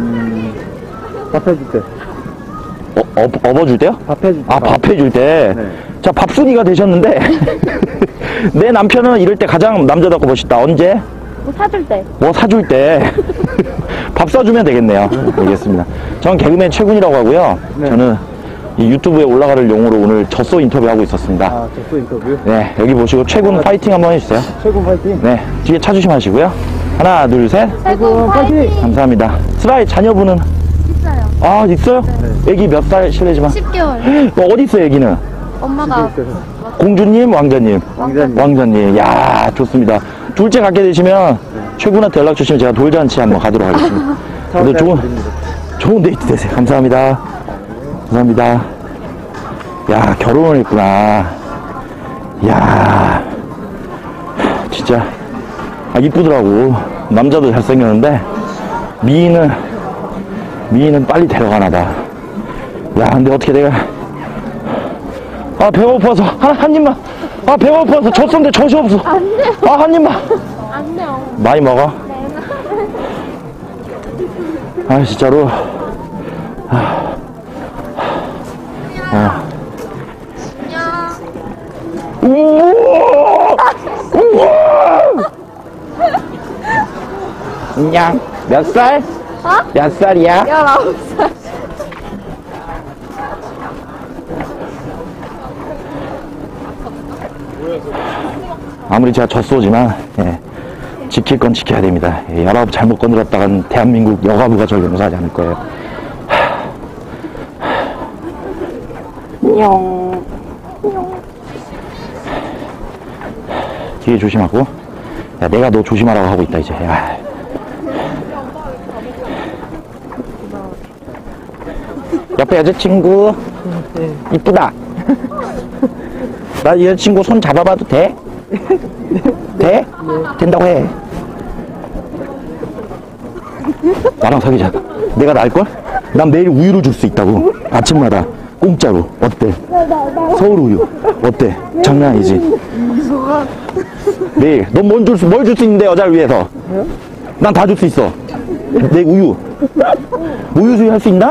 밥 해줄 때. 어, 업, 업어줄 때요? 밥 해줄 때. 아, 밥 해줄 때? 네. 자, 밥순이가 되셨는데, 내 남편은 이럴 때 가장 남자답고 멋있다. 언제? 뭐 사줄 때. 뭐 사줄 때. 밥 사주면 되겠네요. 알겠습니다. 저는 개그맨 최군이라고 하고요. 네. 저는 이 유튜브에 올라가를 용으로 오늘 젖소 인터뷰하고 있었습니다. 아, 적소 인터뷰. 네, 여기 보시고 최군 파이팅 한번 해주세요. 최고 파이팅. 네, 뒤에 차 조심하시고요. 하나, 둘, 셋. 최고 파이팅. 감사합니다. 스라이 자녀분은? 있어요. 아, 있어요? 애기 몇 살 실례지만? 십 개월. 어, 어디 있어요, 애기는? 엄마가 공주님, 왕자님? 왕자님. 왕자님. 야, 좋습니다. 둘째 갖게 되시면 최군한테 연락 주시면 제가 돌잔치 한번 가도록 하겠습니다. 그래도 좋은, 좋은 데이트 되세요. 감사합니다. 감사합니다. 야, 결혼을 했구나. 야, 진짜, 아, 이쁘더라고. 남자도 잘생겼는데, 미인은, 미인은 빨리 데려가나봐. 야, 근데 어떻게 내가, 아, 배가 고파서, 한, 한 입만. 아, 배가 고파서 젖었는데 젖이 없어. 안 돼요. 아, 한 입만. 안 돼요. 많이 먹어? 아, 진짜로. 아, 아. 우와! 우와! 그냥 몇 살? 어? 몇 살이야? 열아홉 살. 아무리 제가 젖소지만 예, 지킬 건 지켜야 됩니다. 예, 열아홉 잘못 건드렸다간 대한민국 여가부가 저를 용서하지 않을 거예요. 안녕. 뒤에 조심하고. 야, 내가 너 조심하라고 하고 있다 이제. 야. 옆에 여자친구 이쁘다. 나 여자친구 손 잡아봐도 돼? 돼? 된다고 해. 나랑 사귀자. 내가 나을걸? 난 매일 우유를 줄 수 있다고. 아침마다 공짜로. 어때? 서울 우유 어때? 장난 아니지? 매일 넌 뭘 줄 수, 뭘 줄 수 있는데 여자를 위해서? 난 다 줄 수 있어. 내 우유 우유 수유 할 수 있나?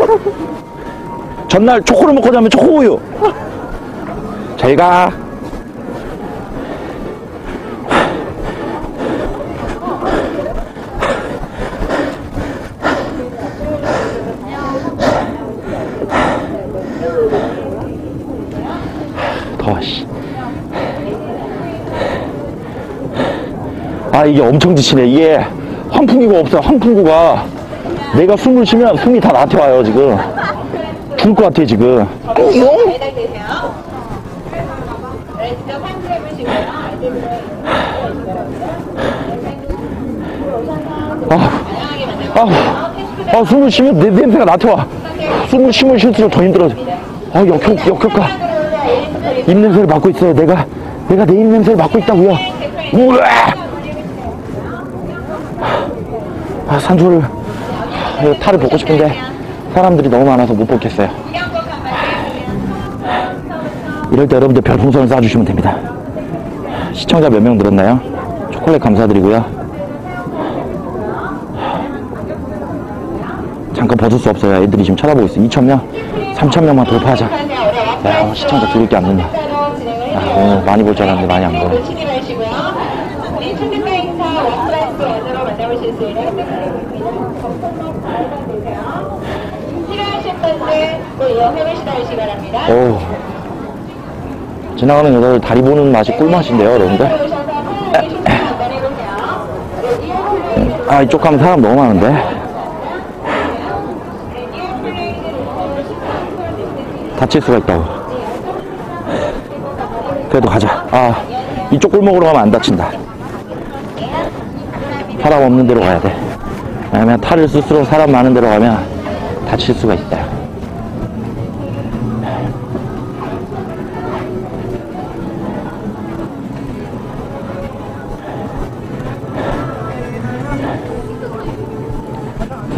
전날 초코를 먹고 자면 초코 우유. 잘 가. 더워, 씨. 아, 이게 엄청 지치네. 이게 환풍기가 없어요. 환풍구가. 내가 숨을 쉬면 숨이 다 나한테 와요, 지금. 죽을 것 같아, 지금. 아, 아, 아, 숨을 쉬면 내 냄새가 나한테 와. 숨을 쉬면 쉴수록 더 힘들어져. 아, 역효, 역효과. 입냄새를 맡고 있어요. 내가, 내가 내 입냄새를 맡고 있다고요. 우와! 아, 산소를, 아, 탈을 벗고 싶은데 사람들이 너무 많아서 못 벗겠어요. 이럴 때 여러분들 별풍선을 쏴주시면 됩니다. 시청자 몇 명 늘었나요? 초콜릿 감사드리고요. 잠깐 벗을 수 없어요. 애들이 지금 쳐다보고 있어. 이천 명? 삼천 명만 돌파하자. 야, 오늘 시청자 들을 게 안 된다. 야, 오늘 많이 볼 줄 알았는데 많이 안 보네. 오, 지나가는 여자들 다리 보는 맛이 꿀맛인데요, 여러분들. 아, 이쪽 가면 사람 너무 많은데. 다칠 수가 있다고. 그래도 가자. 아, 이쪽 골목으로 가면 안 다친다. 사람 없는 데로 가야 돼. 왜냐면 탈을 쓸수록 사람 많은 데로 가면 다칠 수가 있다.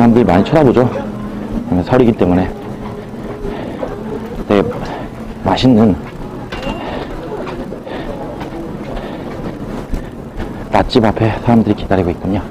사람들이 많이 쳐다보죠. 설이기 때문에. 되게 맛있는 맛집 앞에 사람들이 기다리고 있군요.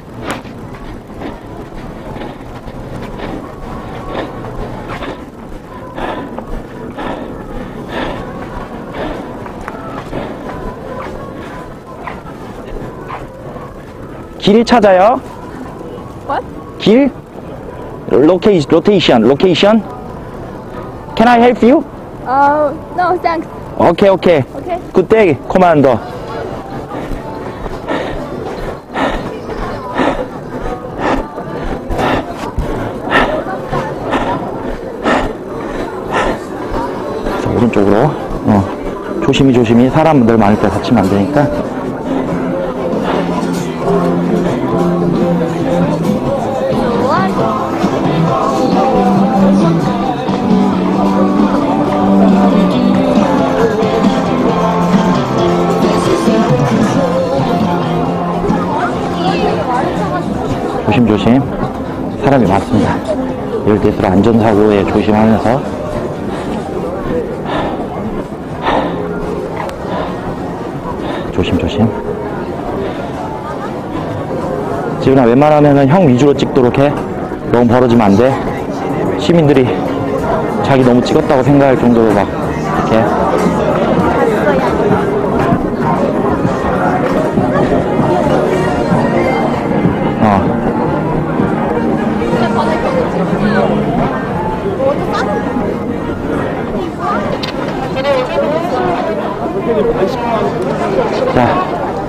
길 찾아요? What? 길? 로케이, 로테이션, 로케이션? Can I help you? Uh, no, thanks. 오케이, 오케이. Okay. Good day, commander. 그래서 오른쪽으로, 어, 조심히 조심히 사람들 많을 때 다치면 안 되니까. 조심조심. 사람이 많습니다. 이럴 때일수록 안전사고에 조심하면서. 조심조심. 지훈아, 웬만하면은 형 위주로 찍도록 해. 너무 벌어지면 안 돼. 시민들이 자기 너무 찍었다고 생각할 정도로 막 이렇게. 어. 자.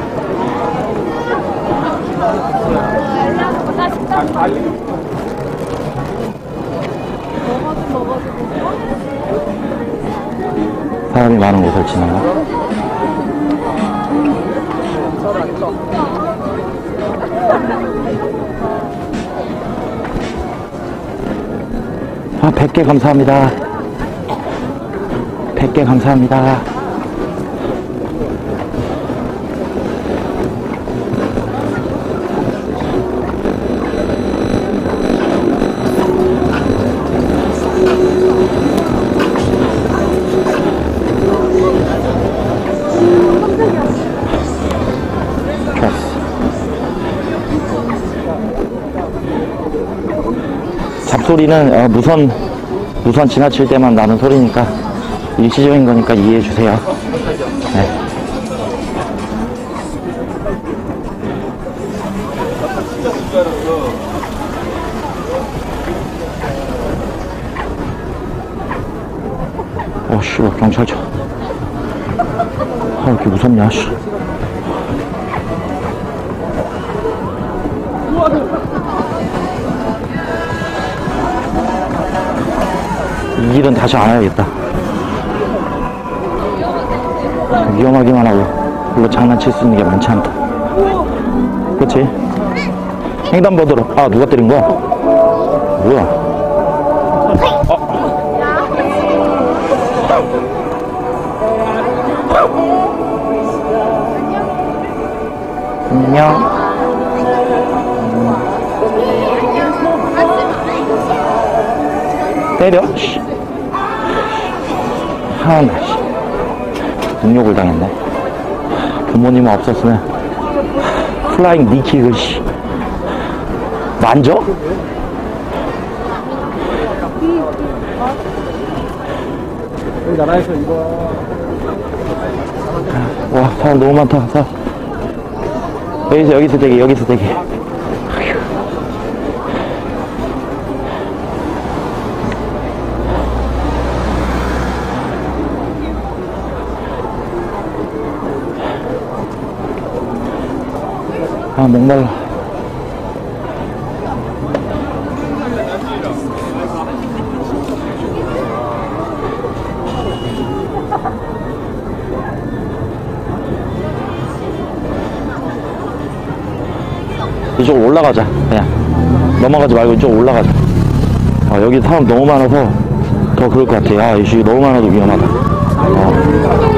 사람이 많은 곳을 지나가. 아, 백 개 감사합니다. 백 개 감사합니다. 잡소리는 어, 무선 무선 지나칠 때만 나는 소리니까 일시적인 거니까 이해해 주세요. 네. 어, 씨, 경찰차. 아, 왜 이렇게 무섭냐, 씨. 이 길은 다시 안 와야겠다. 위험하기만 하고 별로 장난칠 수 있는 게 많지 않다. 그치? 횡단보도로. 아, 누가 때린 거야? 뭐야? 어. 안녕. 때려? 씨. 하나, 씨. 능욕을 당했네. 부모님은 없었으면 플라잉 니킥을, 씨. 만져? 우리 나라에서 이거 와, 사람 너무 많다. 사. 여기서, 여기서 대기, 여기서 대기. 아, 목말라. 이쪽으로 올라가자. 그냥 넘어가지 말고 이쪽으로 올라가자. 아, 여기 사람 너무 많아서 더 그럴 것 같아. 아, 이씨 너무 많아도 위험하다. 어.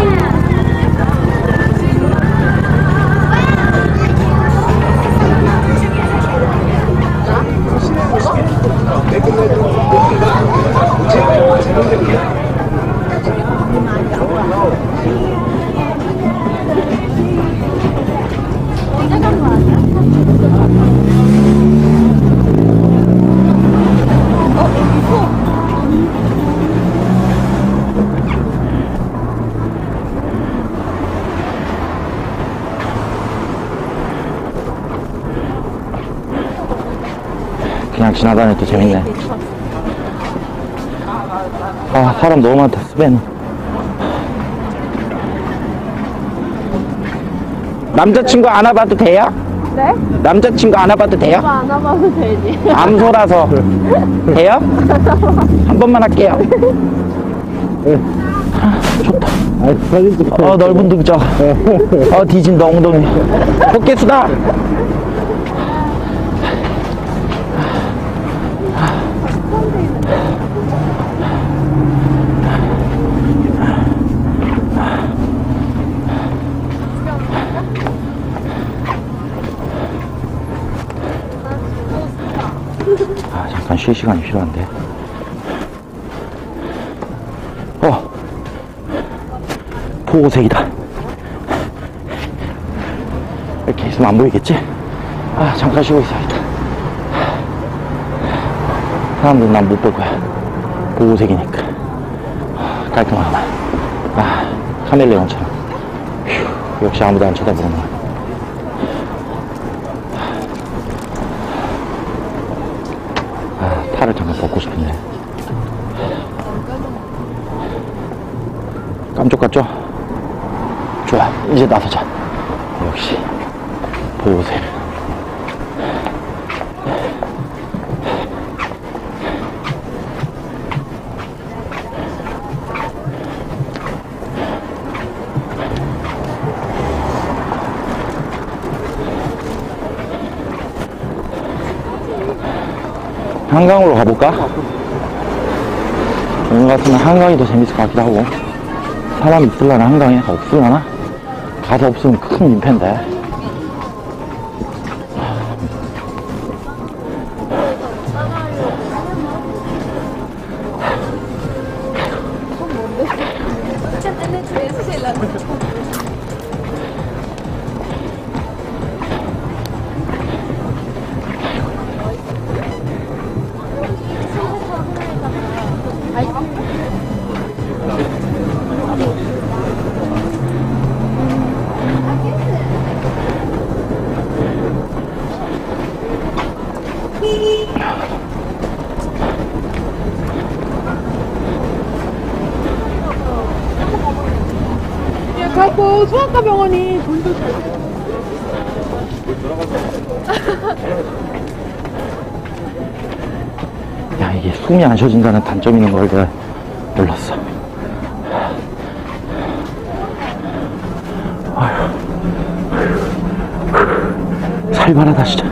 지나다니는 또 재밌네. 아, 사람 너무 많다, 스벤. 남자친구 안아봐도 돼요? 네? 남자친구 안아봐도 돼요? 오빠 안아봐도 되지. 암소라서. 돼요? 한 번만 할게요. 아, 좋다. 아, 사진 찍어. 어, 넓은 등자. 어, 뒤진다, 엉덩이. 헛개수다! 아, 잠깐 쉴 시간이 필요한데. 어! 보호색이다. 이렇게 있으면 안 보이겠지? 아, 잠깐 쉬고 있어야겠다. 사람들은 난 못 볼 거야. 보호색이니까. 깔끔하구나. 아, 카멜레온처럼. 휴, 역시 아무도 안 쳐다보는구나. 아, 탈을 잠깐 벗고 싶은데. 깜짝 같죠? 좋아, 이제 나서자. 역시 보호색. 한강으로 가볼까? 오늘 같으면 한강이 더 재밌을 것 같기도 하고. 사람 있을라나 한강에? 없을라나? 가서 없으면 큰 민폐인데. 그래갖고 소아과 병원이 돈도 잘 야, 이게 숨이 안 쉬어진다는 단점이 있는 걸 내가 몰랐어. 아휴. 살벌하다, 진짜.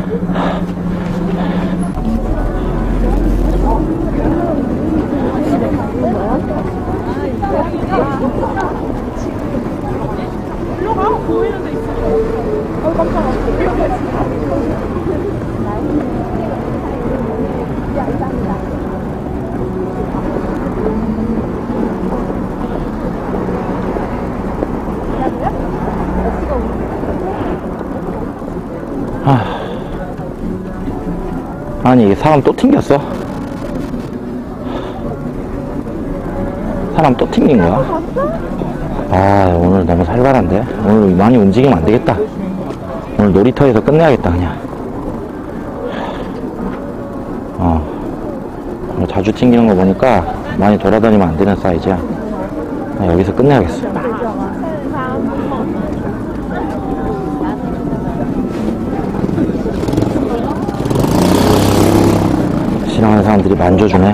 일로 가. 보이는 데 있어. 어, 깜짝이야. 아. 아니, 이게 사람 또 튕겼어. 사람 또 튕긴 거야? 아, 오늘 너무 살벌한데? 오늘 많이 움직이면 안 되겠다. 오늘 놀이터에서 끝내야겠다, 그냥. 어. 오늘 자주 튕기는 거 보니까 많이 돌아다니면 안 되는 사이즈야. 나 여기서 끝내야겠어. 지나가는 사람들이 만져주네.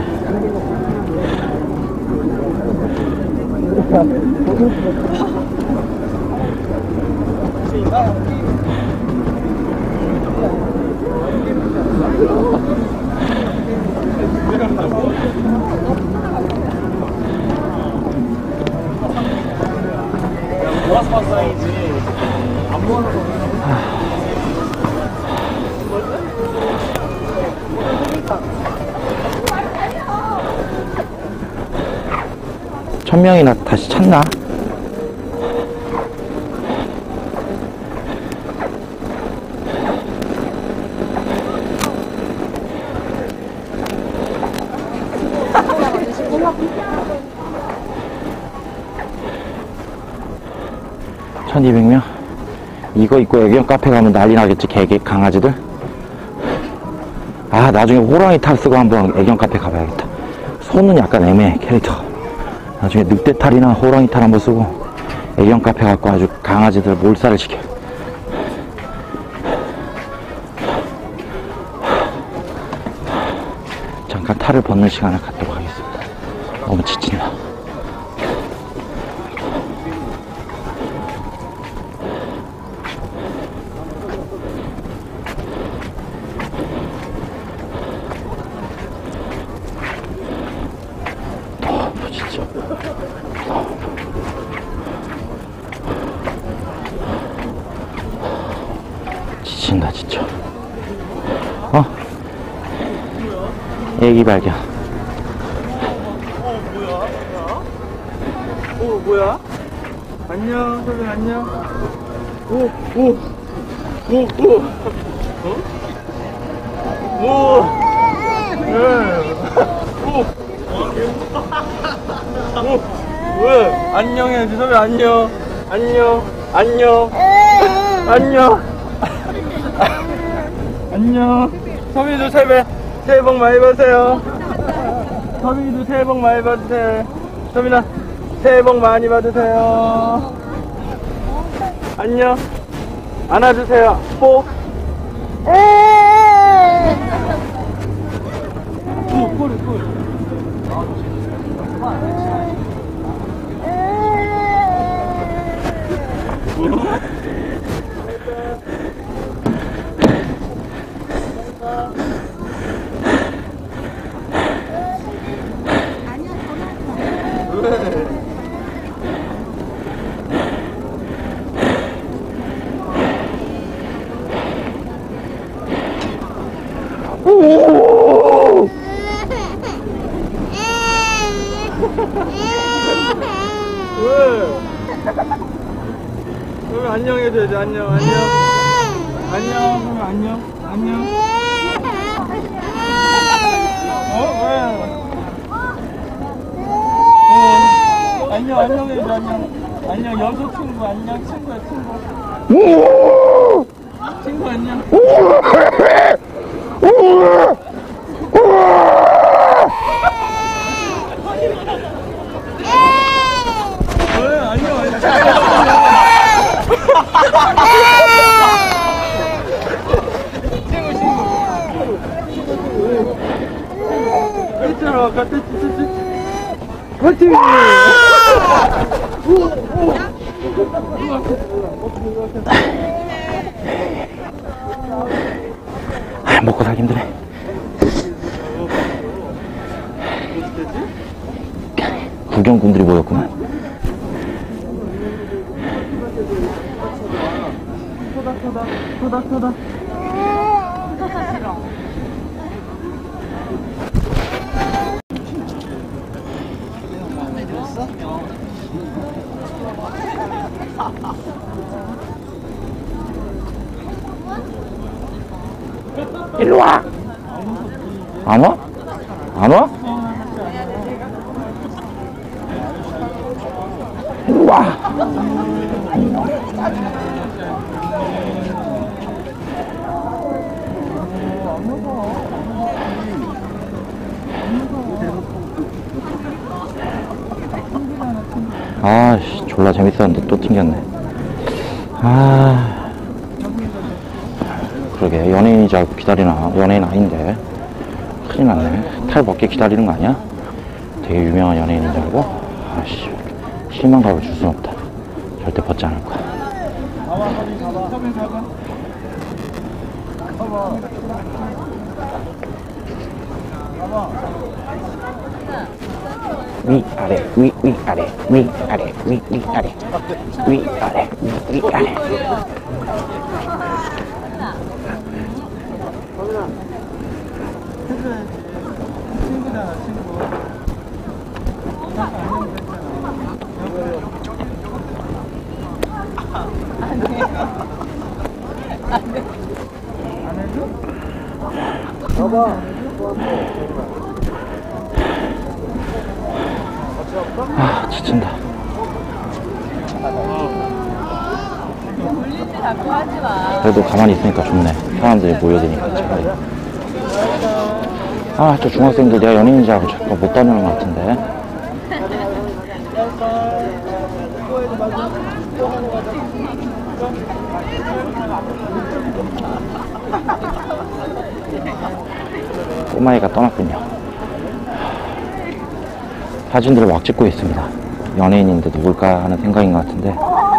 천 명이나 다시 찾나? 천이백 명? 이거 입고 여기 카페 가면 난리 나겠지, 개, 개, 강아지들? 아, 나중에 호랑이 탈 쓰고 한번 애견 카페 가봐야겠다. 소는 약간 애매해, 캐릭터가. 나중에 늑대 탈이나 호랑이 탈 한번 쓰고 애견 카페 갖고 아주 강아지들 몰살을 시켜. 잠깐 탈을 벗는 시간을 갖도록 하겠습니다. 너무 지친다. 너무 지쳐. 지친다, 지쳐. 어? 애기 발견. 오, 뭐야? 안녕, 선생 안녕. 오, 오, 오, 오. 어? 오, 네. 오, 오, 왜? 안녕해, 선생 안녕. 안녕, 안녕, 안녕. 안녕. 서민이도 새해, 새해 복 많이 받으세요. 서민이도 새해 복 많이 받으세요. 서민아, 새해 복 많이 받으세요. 안녕. 안아주세요. 뽀. 뽀, 뽀리, 뽀리. 왜? 그러면 안녕 해줘야지. 안녕, 안녕. 안녕, 그러면 안녕. 안녕. 어? 왜? 어. 안녕, 안녕 해줘. 안녕. 안녕, 여자친구. 안녕, 친구야, 친구. 친구, 안녕. 왜? 안녕, 안녕. 친구, 친구. 있잖아, 같이, 같이. 파이팅! 아, 먹고 살기 힘드네. 구경꾼들이 모였구만. 토닥토닥, 토닥토닥. 일로 와. 안 와? 안 와? 일로 와. 아씨, 졸라 재밌었는데 또 튕겼네. 아, 그러게, 연예인이자 기다리나. 연예인 아닌데 큰일 났네. 탈 벗게 기다리는 거 아니야? 되게 유명한 연예인인 줄 알고. 아씨, 실망감을 줄 순 없다. 절대 벗지 않을 거야. 위 아래 위 위 아래 위 아래 위 위 아래 위 아래 위 위 아래. 친구잖아, 친구. 안 해줘? 봐봐. 아, 지친다. 물리지 자꾸 하지 마. 그래도 가만히 있으니까 좋네. 사람들이 모여드니까 차라리. 아, 저 중학생들 내가 연예인인 줄 알고 자꾸 못 다니는 것 같은데. 꼬마이가 떠났군요. 사진들을 막 찍고 있습니다. 연예인인데 누굴까 하는 생각인 것 같은데.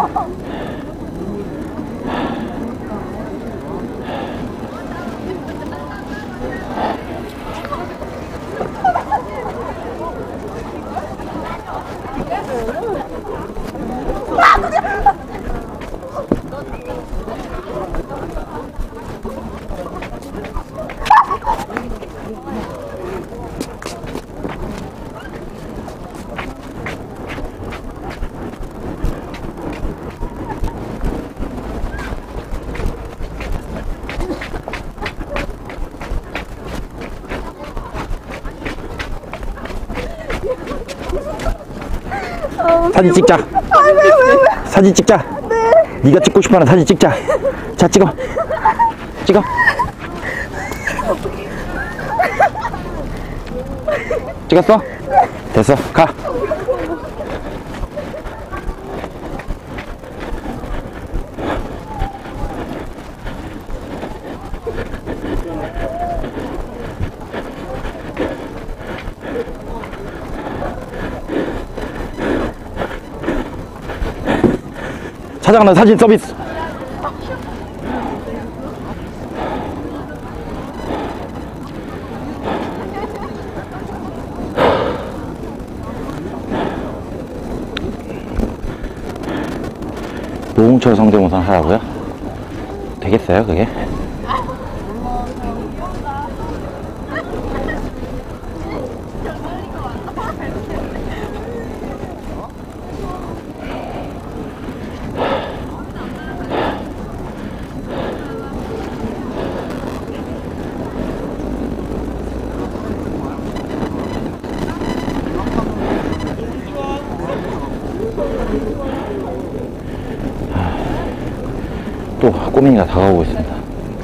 사진 찍자. 사진 찍자. 네. 네가 찍고 싶어하는 사진 찍자. 자, 찍어. 찍어. 찍었어? 됐어. 가. 찾아가는 사진 서비스. 노홍철 성대모사 하라고요? 되겠어요, 그게? 또 꼬맹이가 다가오고 있습니다.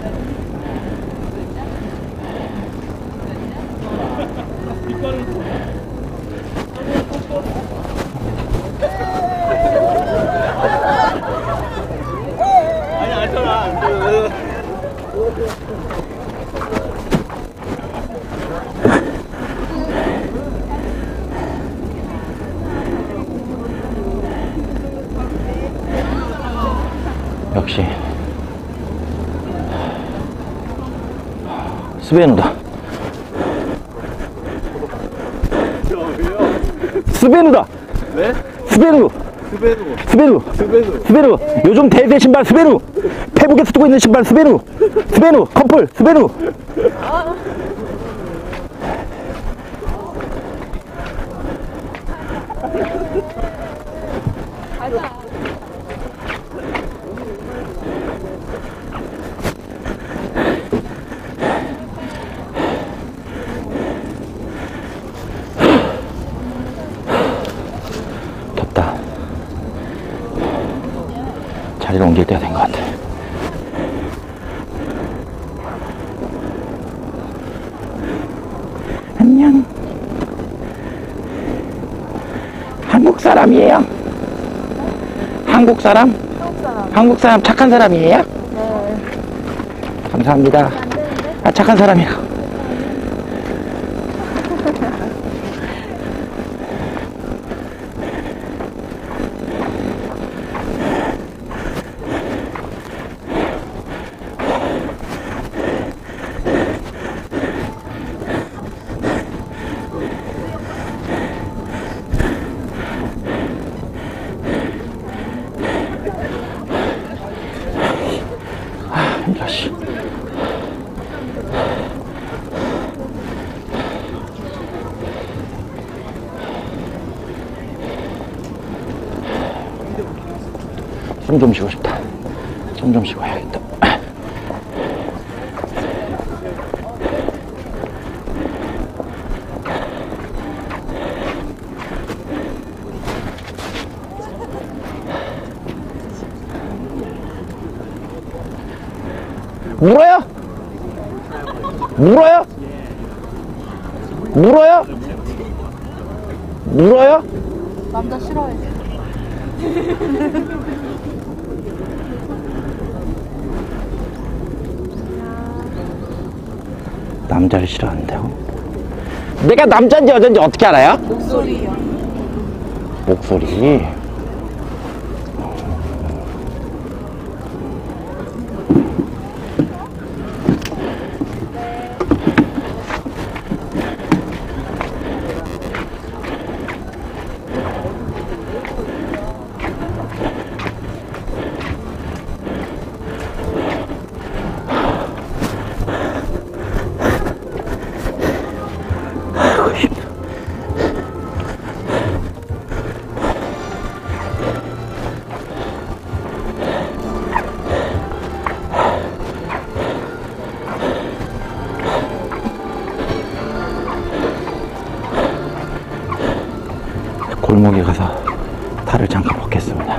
역시 스베누다. 스베누다. 네? 스베누. 스베누. 스베누. 스베누. 스베누. 요즘 대세 신발 스베누. 페북에서 쓰고 있는 신발 스베누. 스베누. 커플 스베누. 덥다. 자리를 옮길 때가 된 것 같아. 안녕. 한국 사람이에요? 한국 사람? 한국 사람. 한국 사람 착한 사람이에요? 네. 감사합니다. 아, 착한 사람이에요. 이라씨. 숨 좀 쉬고 싶다. 숨 좀 쉬고 해야겠다. 물어요? 물어요? 물어요? 물어요? 남자 싫어해. 남자를 싫어한다고? 내가 남자인지 여자인지 어떻게 알아요? 목소리요. 목소리. 골목에 가서 탈을 잠깐 벗겠습니다.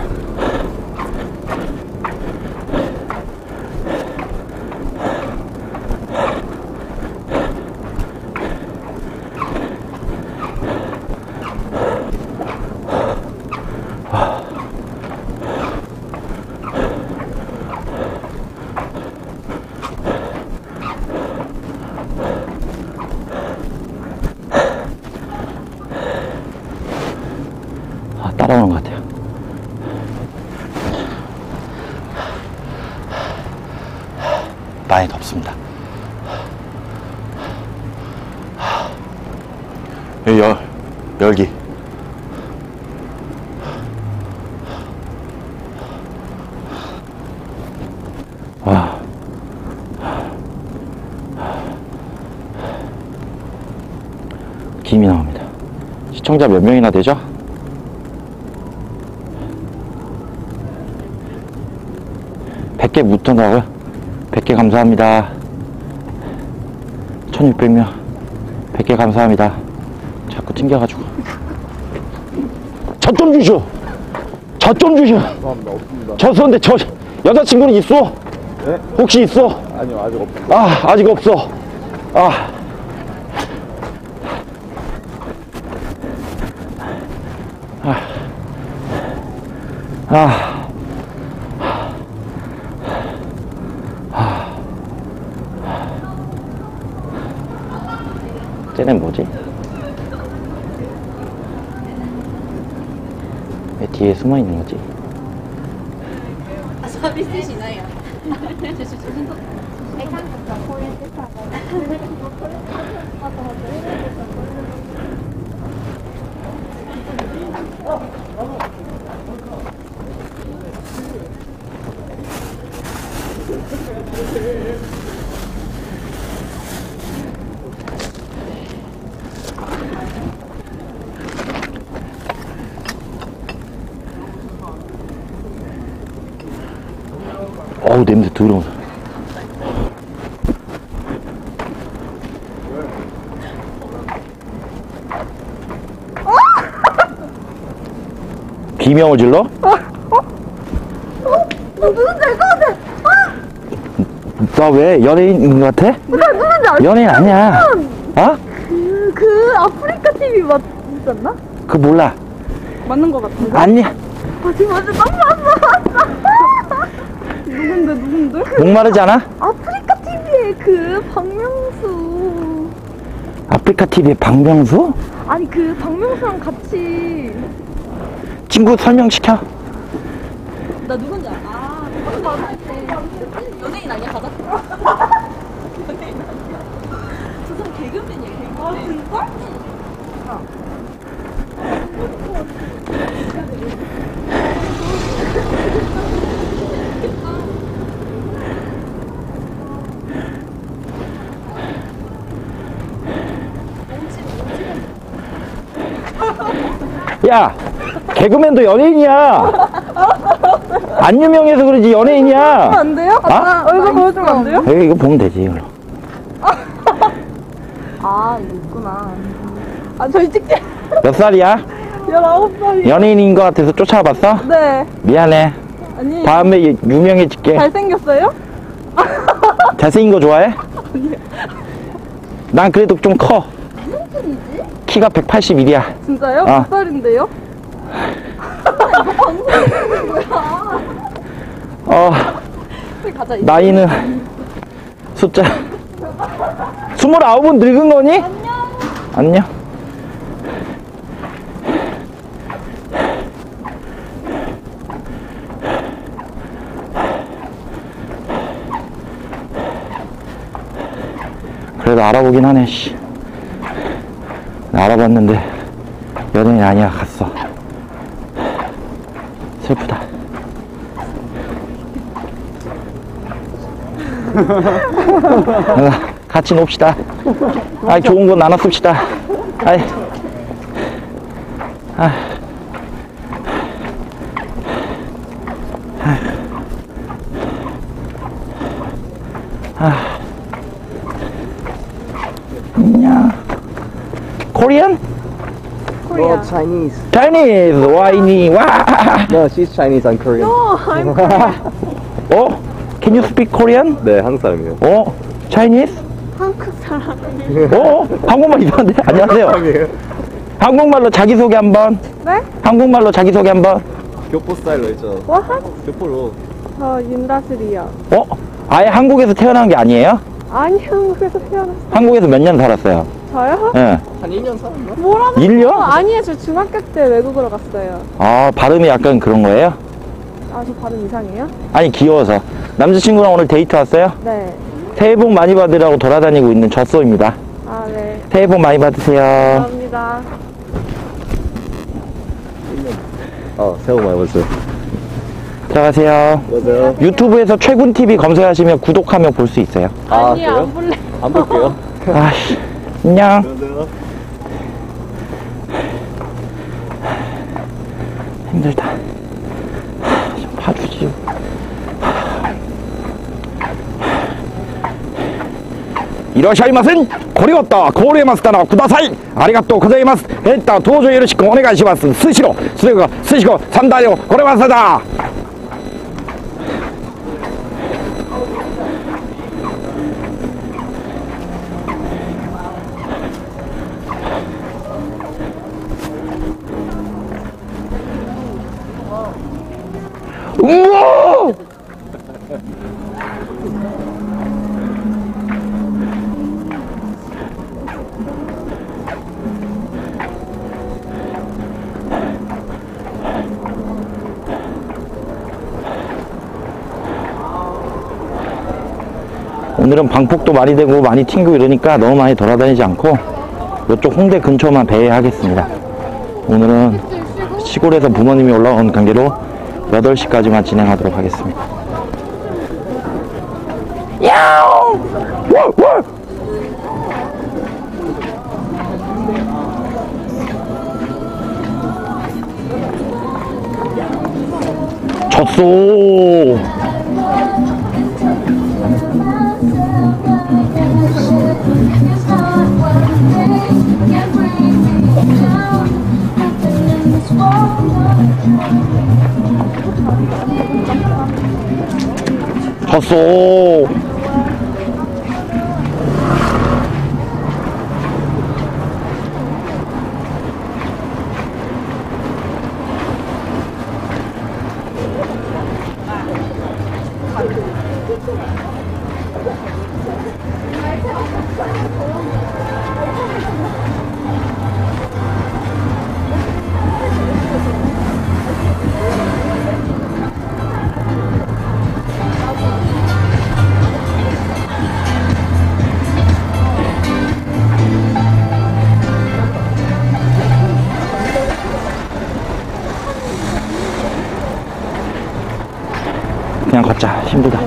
따라오는 것 같아요. 많이 덥습니다. 여기 열, 열기. 와. 김이 나옵니다. 시청자 몇 명이나 되죠? 백 개 묻던가고요. 백 개 감사합니다. 천육백 명. 백 개 감사합니다. 자꾸 튕겨가지고. 저 좀 주시오. 저 좀 주시오. 죄송합니다. 없습니다. 저 쏘는데 저 여자친구는 있어? 네? 혹시 있어? 아니요, 아직 없습니다. 아, 아직 없어. 아. 아. 아. 쟤는 뭐지? 왜 뒤에 숨어 있는 거지? 서비스 시나요? 어우, 냄새 더러워. 비명을 질러? 누군지 알 것 같아. 나 왜 연예인인 것 같아? 누가 누군지 알 연예인 아니야. 어? 그, 그 아프리카 티비 맞지 않나? 그 몰라. 맞는 것 같은데? 아니야. 아, 지금 완전 딱 맞어. 누군데, 누군데? 목마르지 않아? 아프리카 티비의 그 박명수. 아프리카 티비의 박명수? 아니, 그 박명수랑 같이. 친구 설명시켜. 나 누군지 알아. 아, 그거 맞아. 연예인 아니야, 가자. 연예인 아니야. 저 사람 개그맨이야, 개그맨. 아, 진짜? 야, 개그맨도 연예인이야. 안 유명해서 그러지 연예인이야. 안 돼요? 아? 얼굴 보여주면 안 돼요? 여기 이거 보면 되지 이걸로. 아, 이거 있구나. 아, 저희 찍지? 몇 살이야? 열아홉 살이요. 연예인인 것 같아서 쫓아와봤어? 네. 미안해. 아니, 다음에 유- 유명해질게. 잘생겼어요? 잘생긴 거 좋아해? 난 그래도 좀 커. 키가 백팔십일이야. 진짜요? 아. 몇 살인데요? 이거 방송이는 뭐야? 어, 빨리 가자. 이제. 나이는 숫자. 스물아홉은 늙은 거니? 안녕. 안녕. 그래도 알아보긴 하네, 씨. 나 알아봤는데, 연예인 아니야, 갔어. 슬프다. 같이 놉시다. 아이, 좋은 거 나눠 씁시다. 아이. 아. 아. 안녕. 코리안? No, Chinese. Chinese. 와이니. 와. No, she's Chinese, I'm Korean. No, I'm Korean. 어? Can you speak Korean? 네, 한국 사람이에요. 어? Chinese? 한국 사람이에요. 어? 한국말 이상한데? 안녕하세요. 한국말로 자기소개 한번. 네? 한국말로 자기소개 한번. 교포 스타일로 했죠. 와? 교포로. 저 윤다슬이요. 어? 아예 한국에서 태어난 게 아니에요? 아니, 한국에서 태어났어요. 한국에서 몇 년 살았어요? 저요? 예. 한 일 년 살았나? 뭐라고? 일 년? 어, 아니에요. 저 중학교 때 외국으로 갔어요. 아, 발음이 약간 그런 거예요? 아, 저 발음 이상해요? 아니, 귀여워서. 남자친구랑 오늘 데이트 왔어요? 네. 새해 복 많이 받으라고 돌아다니고 있는 젖소입니다. 아, 네. 새해 복 많이 받으세요. 감사합니다. 어, 새해 복 많이 받으세요. 들어가세요. 맞아요. 유튜브에서 최군티비 검색하시면 구독하면 볼 수 있어요. 아, 아니, 그래요? 안 볼래. 안 볼게요. 아씨, 안녕. 안녕하세요. 힘들다. 좀 봐주지. 이러시아이마센 고리웠다 고리마스다나 구다사이 아리가또 고자이마스 에따 도저 요로시고 오네가시마스 스시로 스시고 스시고 삼다요 고리마사다. 우와! 오늘은 방폭도 많이 되고 많이 튕기고 이러니까 너무 많이 돌아다니지 않고 이쪽 홍대 근처만 배회하겠습니다. 오늘은 시골에서 부모님이 올라온 관계로 여덟 시까지만 진행하도록 하겠습니다. 야옹! 워! 워! 졌어. 졌어. 그냥 걷자. 힘들다.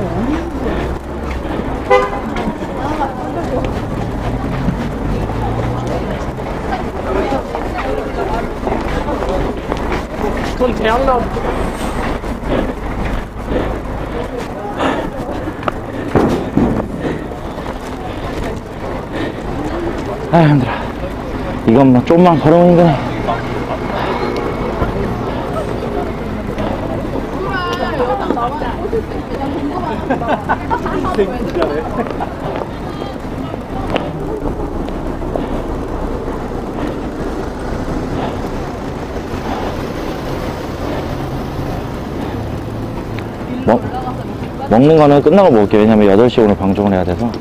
전 대학 나왔 아, 힘들어. 이건 뭐 좀만 걸으면 힘드네. 먹는 거는 끝나고 먹을게요. 왜냐면 여덟 시에 오늘 방송을 해야 돼서.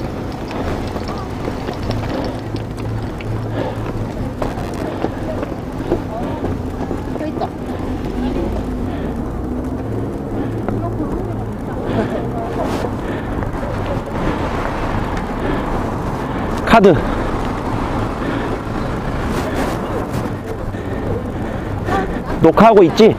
카드. 녹화하고 있지?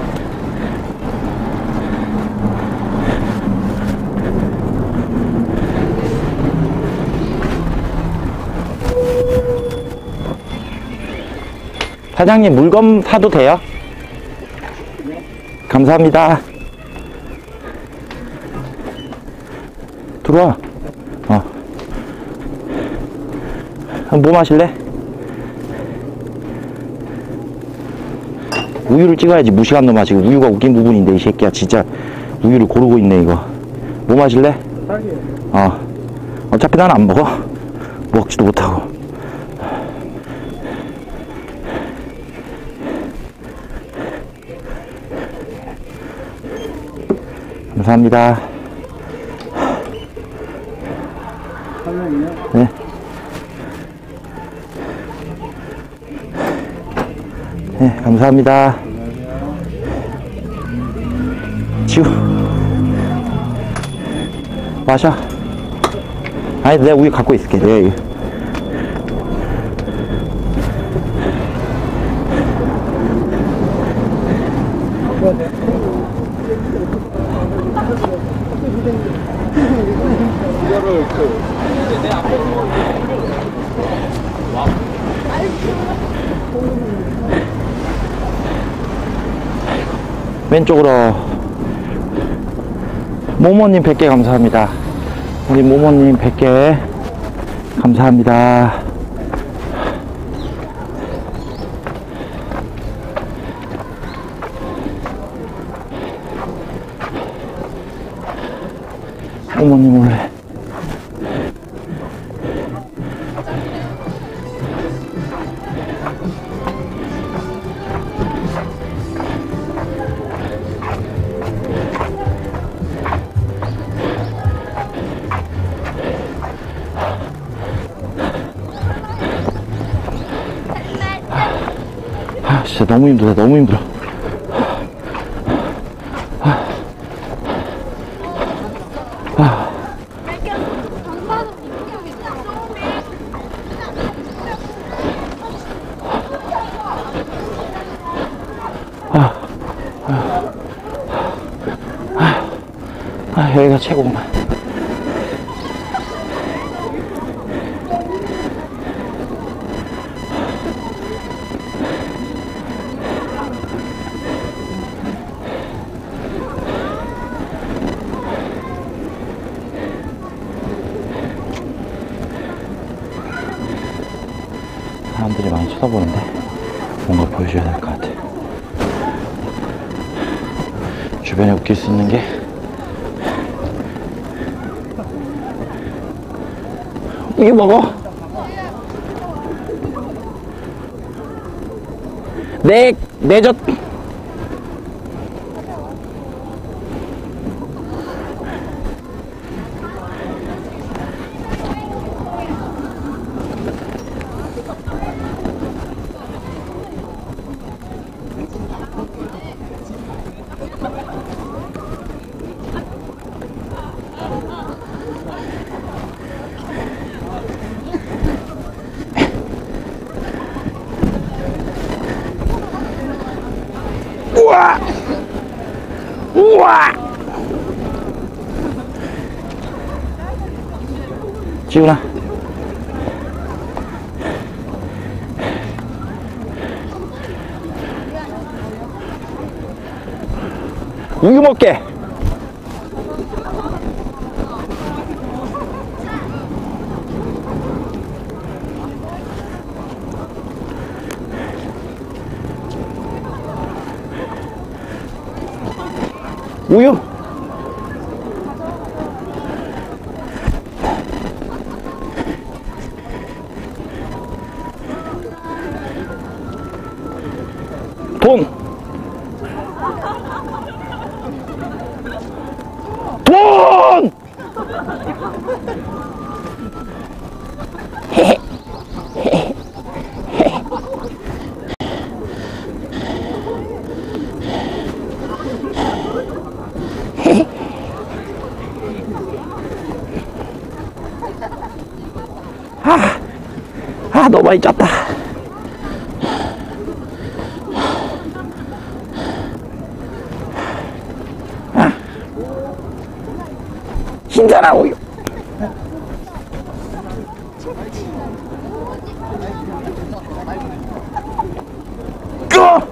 사장님 물건 사도 돼요? 감사합니다. 들어와. 어. 뭐 마실래? 우유를 찍어야지. 무식한 놈아. 지금 우유가 웃긴 부분인데 이 새끼야 진짜 우유를 고르고 있네 이거. 뭐 마실래? 딸기요. 어. 어차피 난 안 먹어. 먹지도 못하고. 감사합니다. 네. 네, 감사합니다. 지우. 마셔. 아니, 내가 우유 갖고 있을게. 내가. 이거를 그 왼쪽으로. 모모님 백 개 감사합니다. 우리 모모님 백 개 감사합니다. 모모님 몰래. 아, 진짜 너무 힘들어, 너무 힘들어. 아, 아. 아, 아, 아, 아, 여기가 최고구만. 사람들이 많이 쳐다보는데 뭔가 보여줘야 될 것 같아. 주변에 웃길 수 있는 게 이게 먹어. 내 내젓. 우와! 우와! 지훈아. 우유 먹게. 우유. 돈. 돈. 폰! 아, 아, 너무 많이 쪘다. 아, 힘잖아, 우유. 끄!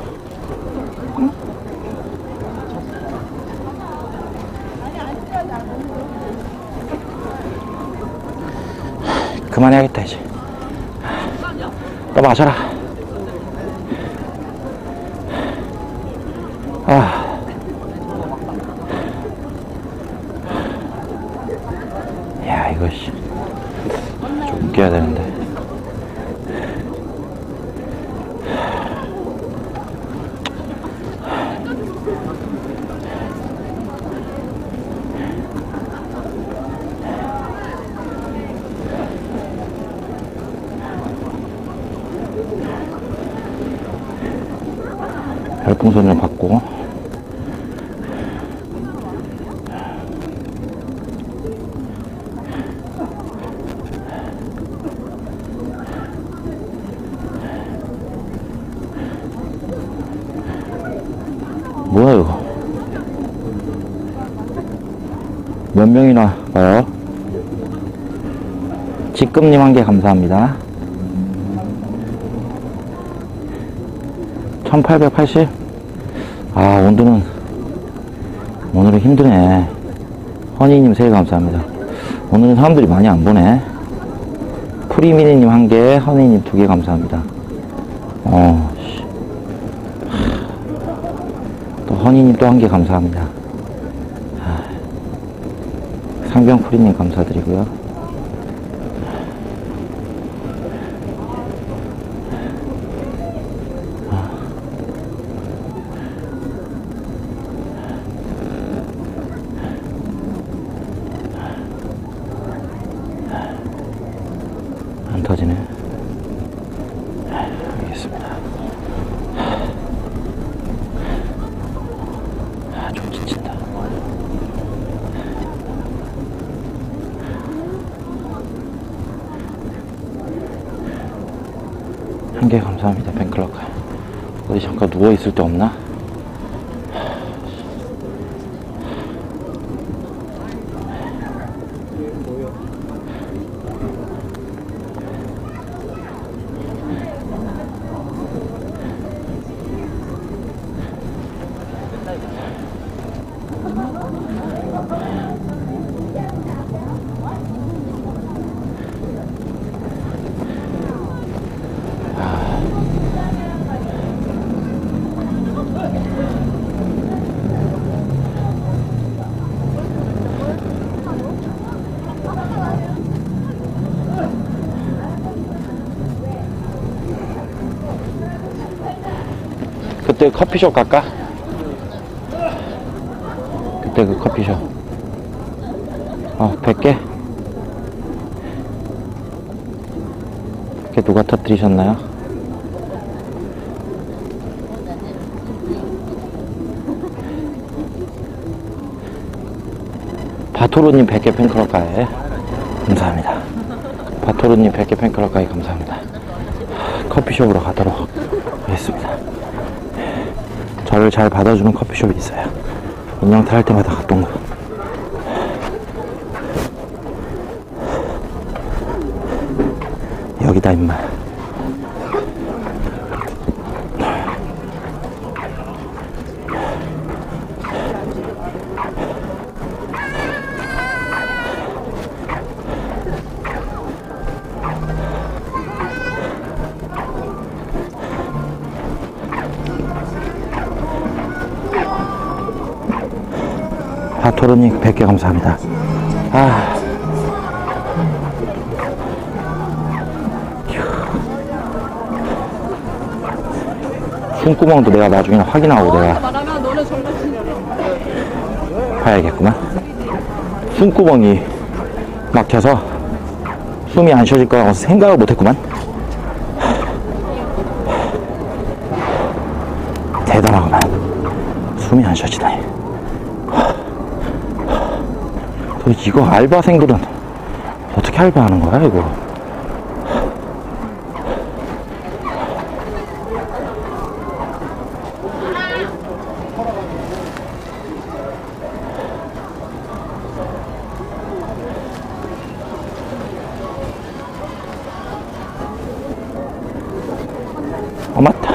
그만해야겠다 이제. 너 마셔라. 아. 야 이거 씨. 좀 웃겨야 되는데. 별풍선을 받고 뭐야 이거 몇 명이나 봐요. 지금님 한 개 감사합니다. 천팔백팔십? 아, 오늘은, 오늘은 힘드네. 허니님 세 개 감사합니다. 오늘은 사람들이 많이 안 보네. 프리미니님 한 개, 허니님 두 개 감사합니다. 어, 씨. 또 허니님 또 한 개 감사합니다. 상병프리님 감사드리고요. 안 터지네. 알겠습니다. 아, 좀 지친다. 한 개 감사합니다. 팬클럽. 어디 잠깐 누워있을 데 없나? 그때 커피숍 갈까? 그때 그 커피숍. 어, 백 개? 백 개 누가 터뜨리셨나요? 바토로님 백 개 팬클럽 가에 감사합니다. 바토로님 백 개 팬클럽 가에 감사합니다. 커피숍으로 가도록 하겠습니다. 저를 잘 받아주는 커피숍이 있어요. 인형탈 할 때마다 갔던 거. 여기다 임마. 바토르님 백 개 감사합니다. 아. 숨구멍도 내가 나중에 확인하고 내가 말하면 너네 절대 친절해. 봐야겠구만. 숨구멍이 막혀서 숨이 안 쉬어질 거라고 생각을 못했구만. 대단하구만. 숨이 안 쉬어지다니. 도대체 이거 알바생들은 어떻게 알바하는 거야 이거? 어, 맞다.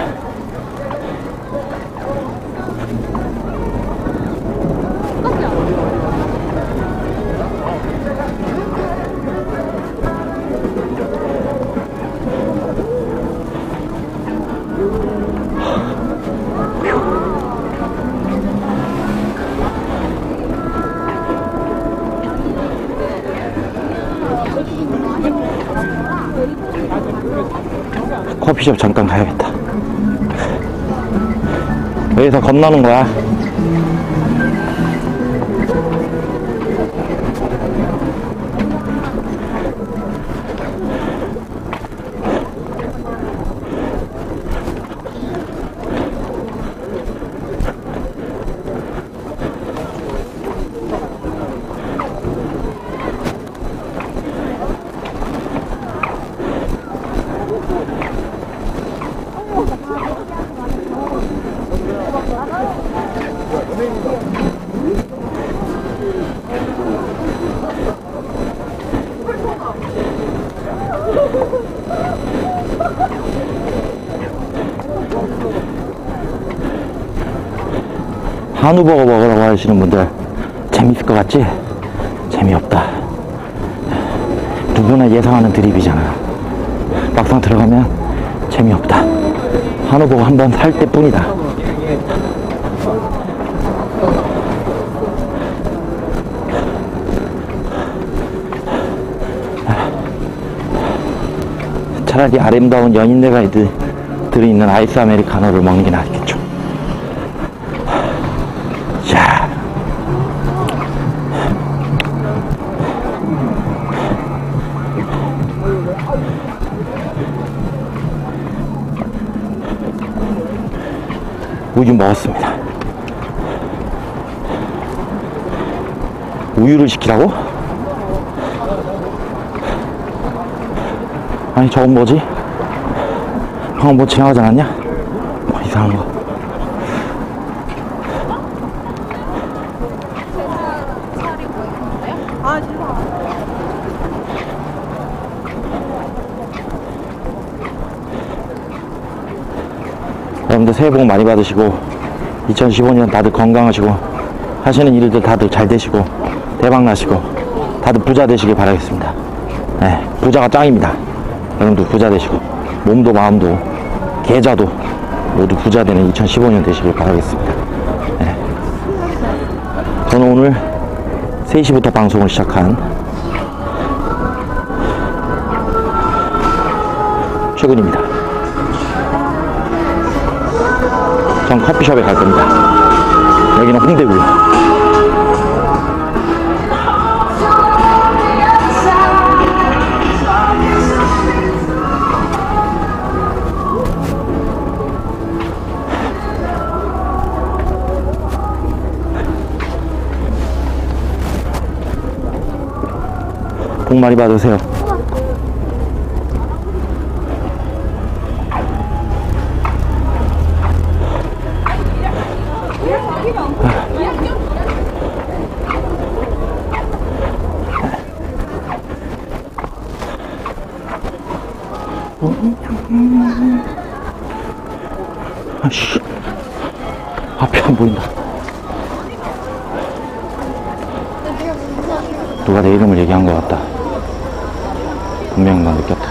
커피숍 잠깐 가야겠다. 여기서 건너는 거야. 한우버거 먹으라고 하시는 분들 재밌을 것 같지? 재미없다. 누구나 예상하는 드립이잖아. 막상 들어가면 재미없다. 한우버거 한번 살 때뿐이다. 차라리 아름다운 연인네가 들어있는 아이스 아메리카노를 먹는 게 낫겠죠. 자, 우유 먹었습니다. 우유를 시키라고? 아니 저건 뭐지? 방금 뭐 지나가지 않았냐? 뭐 이상한 거. 여러분들 새해 복 많이 받으시고 이천십오 년 다들 건강하시고 하시는 일들 다들 잘 되시고 대박 나시고 다들 부자 되시길 바라겠습니다. 네, 부자가 짱입니다. 여러분들 부자 되시고 몸도 마음도 계좌도 모두 부자 되는 이천십오 년 되시길 바라겠습니다. 네. 저는 오늘 세 시부터 방송을 시작한 최근입니다. 전 커피숍에 갈 겁니다. 여기는 홍대고요. 복 많이 받으세요. 아씨, 앞이 안 보인다. 누가 내 이름을 얘기한 것 같다. 분명히 난 느꼈다.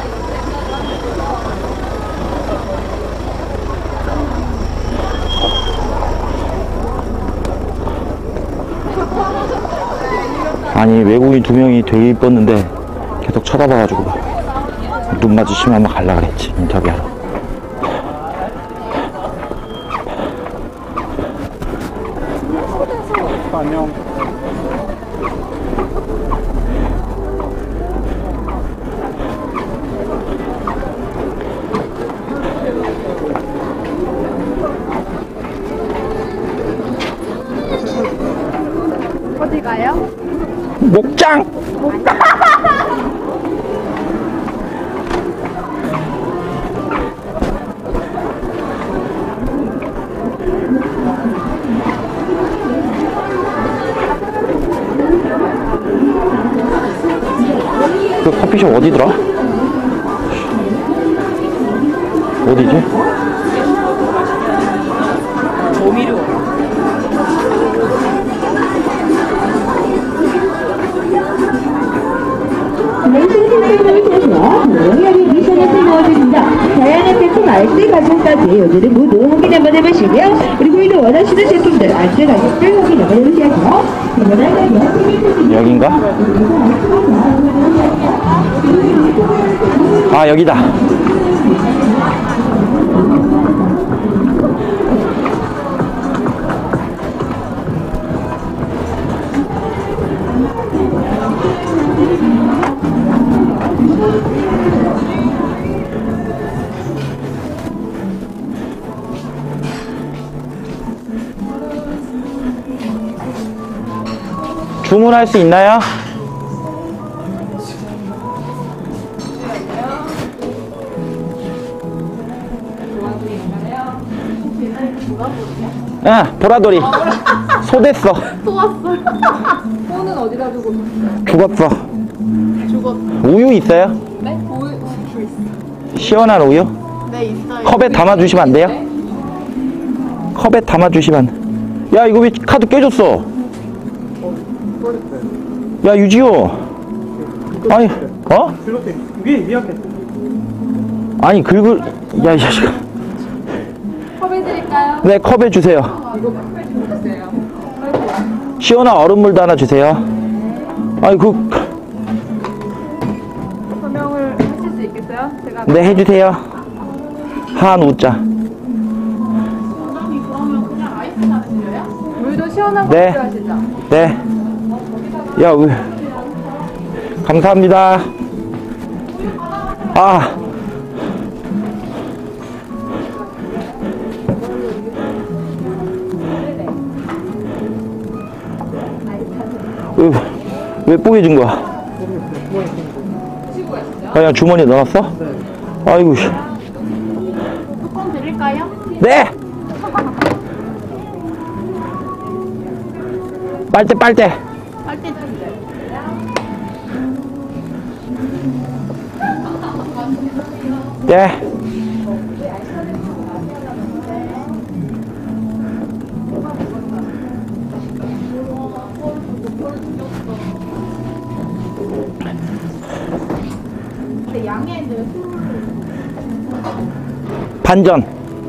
아니 외국인 두 명이 되게 이뻤는데 계속 쳐다봐가지고 눈 마주치면 한번 갈라 그랬지, 인터뷰하러. 안녕. 가요? 목장! 그 커피숍 어디더라? 어디지? 영양이 미션에서 넣어줍니다. 다양한 제품 알뜰 가격까지 요즘은 모두 확인 한번 해보시고요. 그리고 이도 원하시는 제품들 알뜰 가격들 확인 한번 해보셔야죠. 여긴가? 아, 여기다. 주문할 수 있나요? 아, 보라돌이. 소됐어. 또 왔어. 손은 어디다 두고 뒀어요? 죽었어. 죽었어. 우유 있어요? 네? 우유 있어. 시원한 우유? 네, 있어요. 컵에 담아주시면 안 돼요? 컵에 담아주시면 안 돼. 야, 이거 왜 카드 깨졌어? 야, 유지호. 아니, 어? 위, 위 앞에. 아니, 긁을, 야, 이 자식아. 컵 해드릴까요? 네, 컵에 주세요. 이거 컵에 좀 주세요. 시원한 얼음물도 하나 주세요. 아니, 그, 설명을 하실 수 있겠어요? 제가 네, 해주세요. 한우자. 물도 시원한 거 네. 필요하시죠? 네. 야, 왜. 감사합니다. 아. 왜, 왜 뽀개진 거야? 그냥 주머니에 넣어놨어? 아이고, 씨. 뚜껑 드릴까요? 네! 빨대, 빨대. 빨대 주세요. 네. 근데 양에는 반전.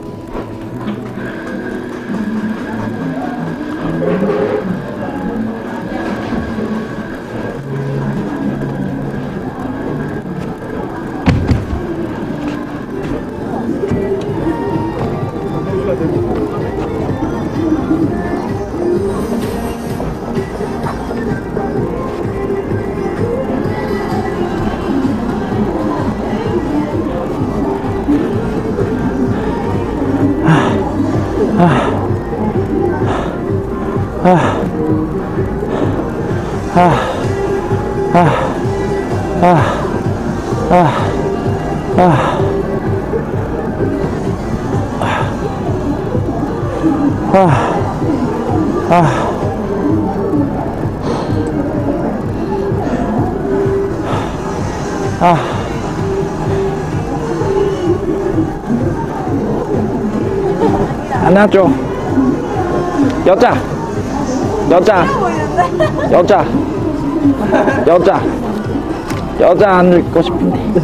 하나 줘. 여자. 여자. 여자. 여자. 여자 안 읽고 싶은데.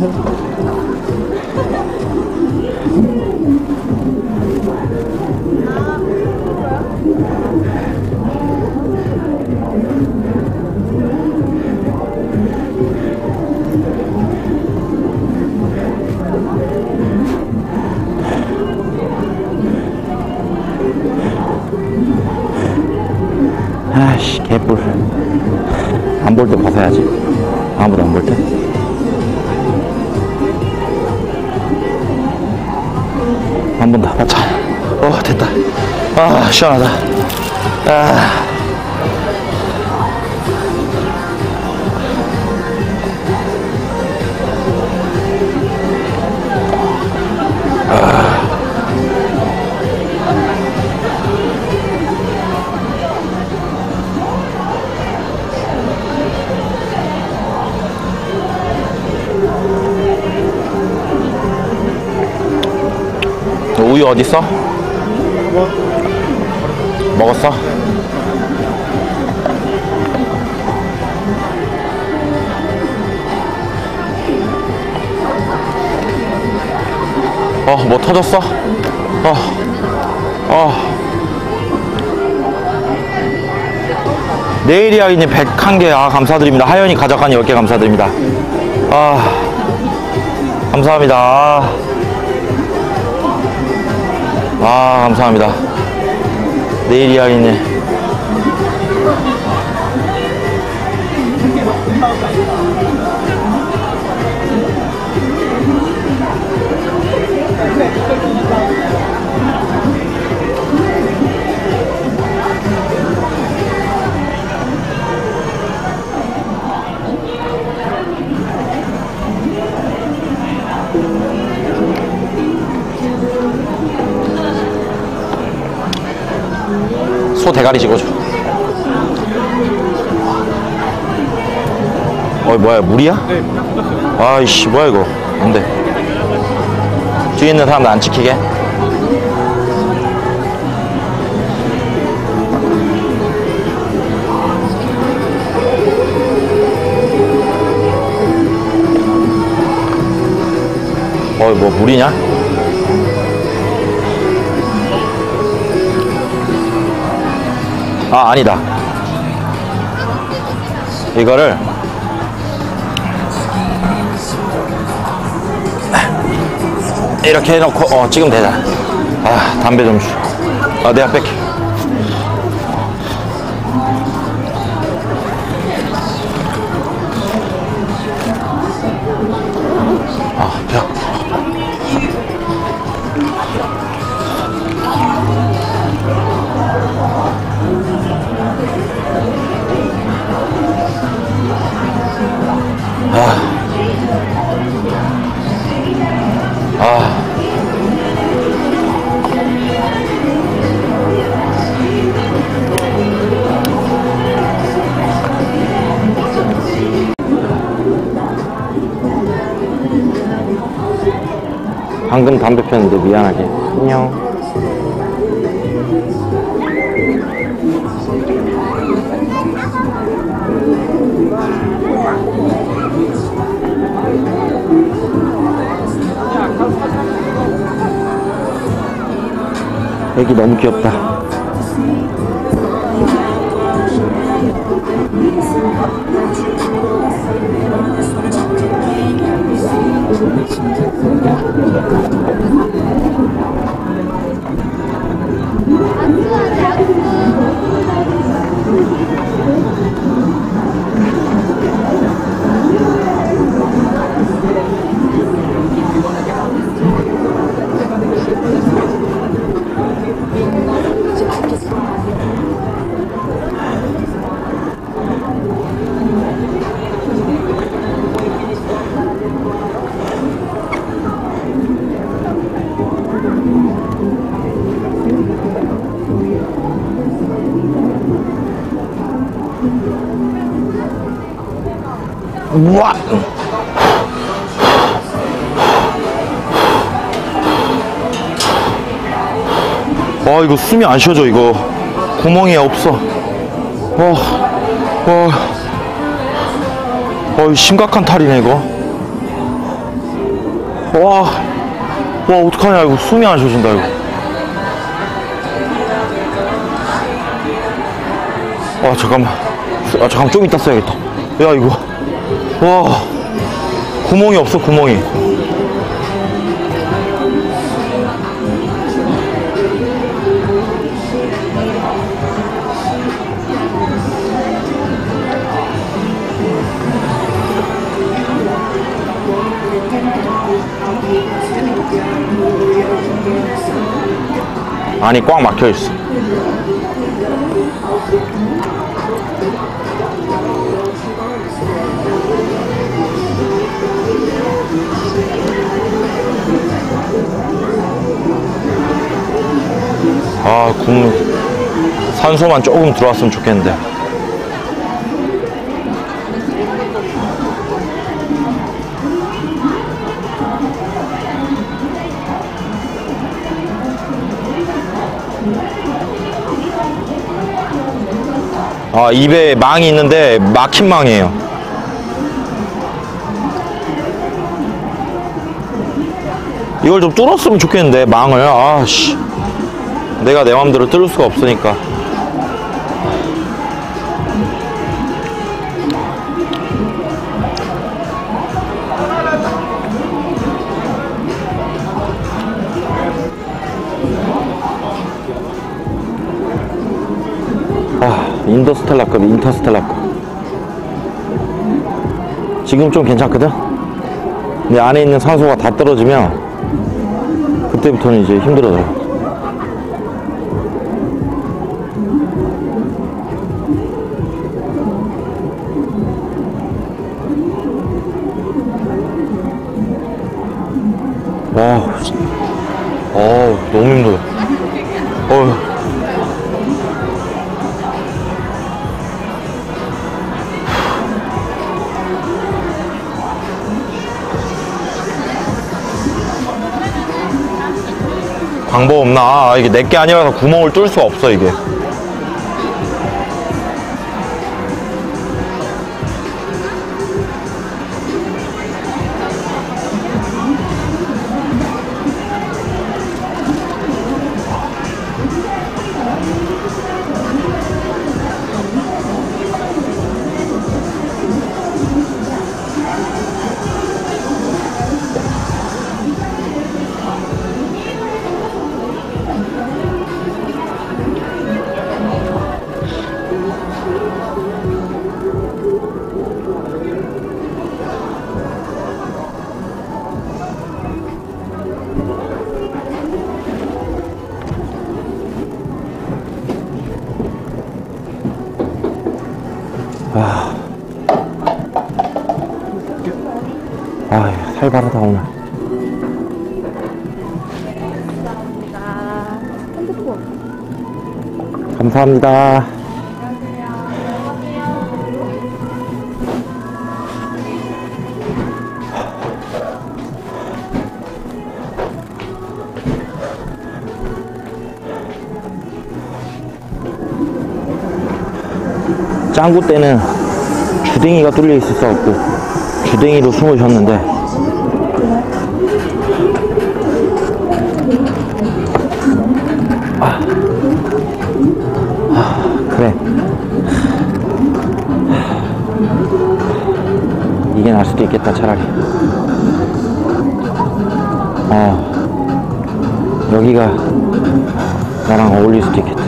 아씨, 개뿔. 안 볼 때 벗어야지. 아무도 안 볼 때. 한 번 더 맞자. 어, 됐다. 아, 시원하다. 아. 우유 어딨어? 먹었어? 어, 뭐 터졌어? 어, 어. 내일 이야기님 백한 개, 아, 감사드립니다. 하연이 가져간 열 개 감사드립니다. 아, 감사합니다. 아, 아 감사합니다. 내일 이야기님. 소 대가리 찍어줘. 어이 뭐야, 물이야? 네. 아이씨 뭐야 이거. 안돼. 뒤에 있는 사람들 안 찍히게. 어이 뭐 물이냐? 아, 아니다. 이거를 이렇게 해놓고 어 찍으면 되잖아. 아, 담배 좀 주. 아, 내가 뺄게. 아, 벽. 아. 아. 방금 담배 폈는데 미안하게. 안녕. 애기 너무 귀엽다. 우와! 와, 이거 숨이 안 쉬어져. 이거 구멍이 없어. 와, 와, 어, 심각한 탈이네 이거. 와, 와, 어떡하냐. 이거 숨이 안 쉬어진다 이거. 아, 잠깐만. 아, 잠깐만, 좀 이따 써야겠다. 야, 이거. 와, 구멍이 없어, 구멍이. 안이 꽉 막혀 있어. 아, 국물. 산소만 조금 들어왔으면 좋겠는데. 아, 입에 망이 있는데 막힌 망이에요. 이걸 좀 뚫었으면 좋겠는데, 망을. 아씨, 내가 내 맘대로 뚫을 수가 없으니까. 아, 인터스텔라급, 인터스텔라급. 지금 좀 괜찮거든? 근데 안에 있는 산소가 다 떨어지면 그때부터는 이제 힘들어져요. 와, 어, 너무 힘들어. 어. 방법 없나? 아, 이게 내게 아니라서 구멍을 뚫을 수가 없어, 이게. 아, 아, 살바르다 오늘. 감사합니다. 짱구 때는 주댕이가 뚫려 있었어갖고 주댕이로 숨을 쉬었는데, 아, 아 그래, 이게 날 수도 있겠다. 차라리 어 여기가 나랑 어울릴 수도 있겠다.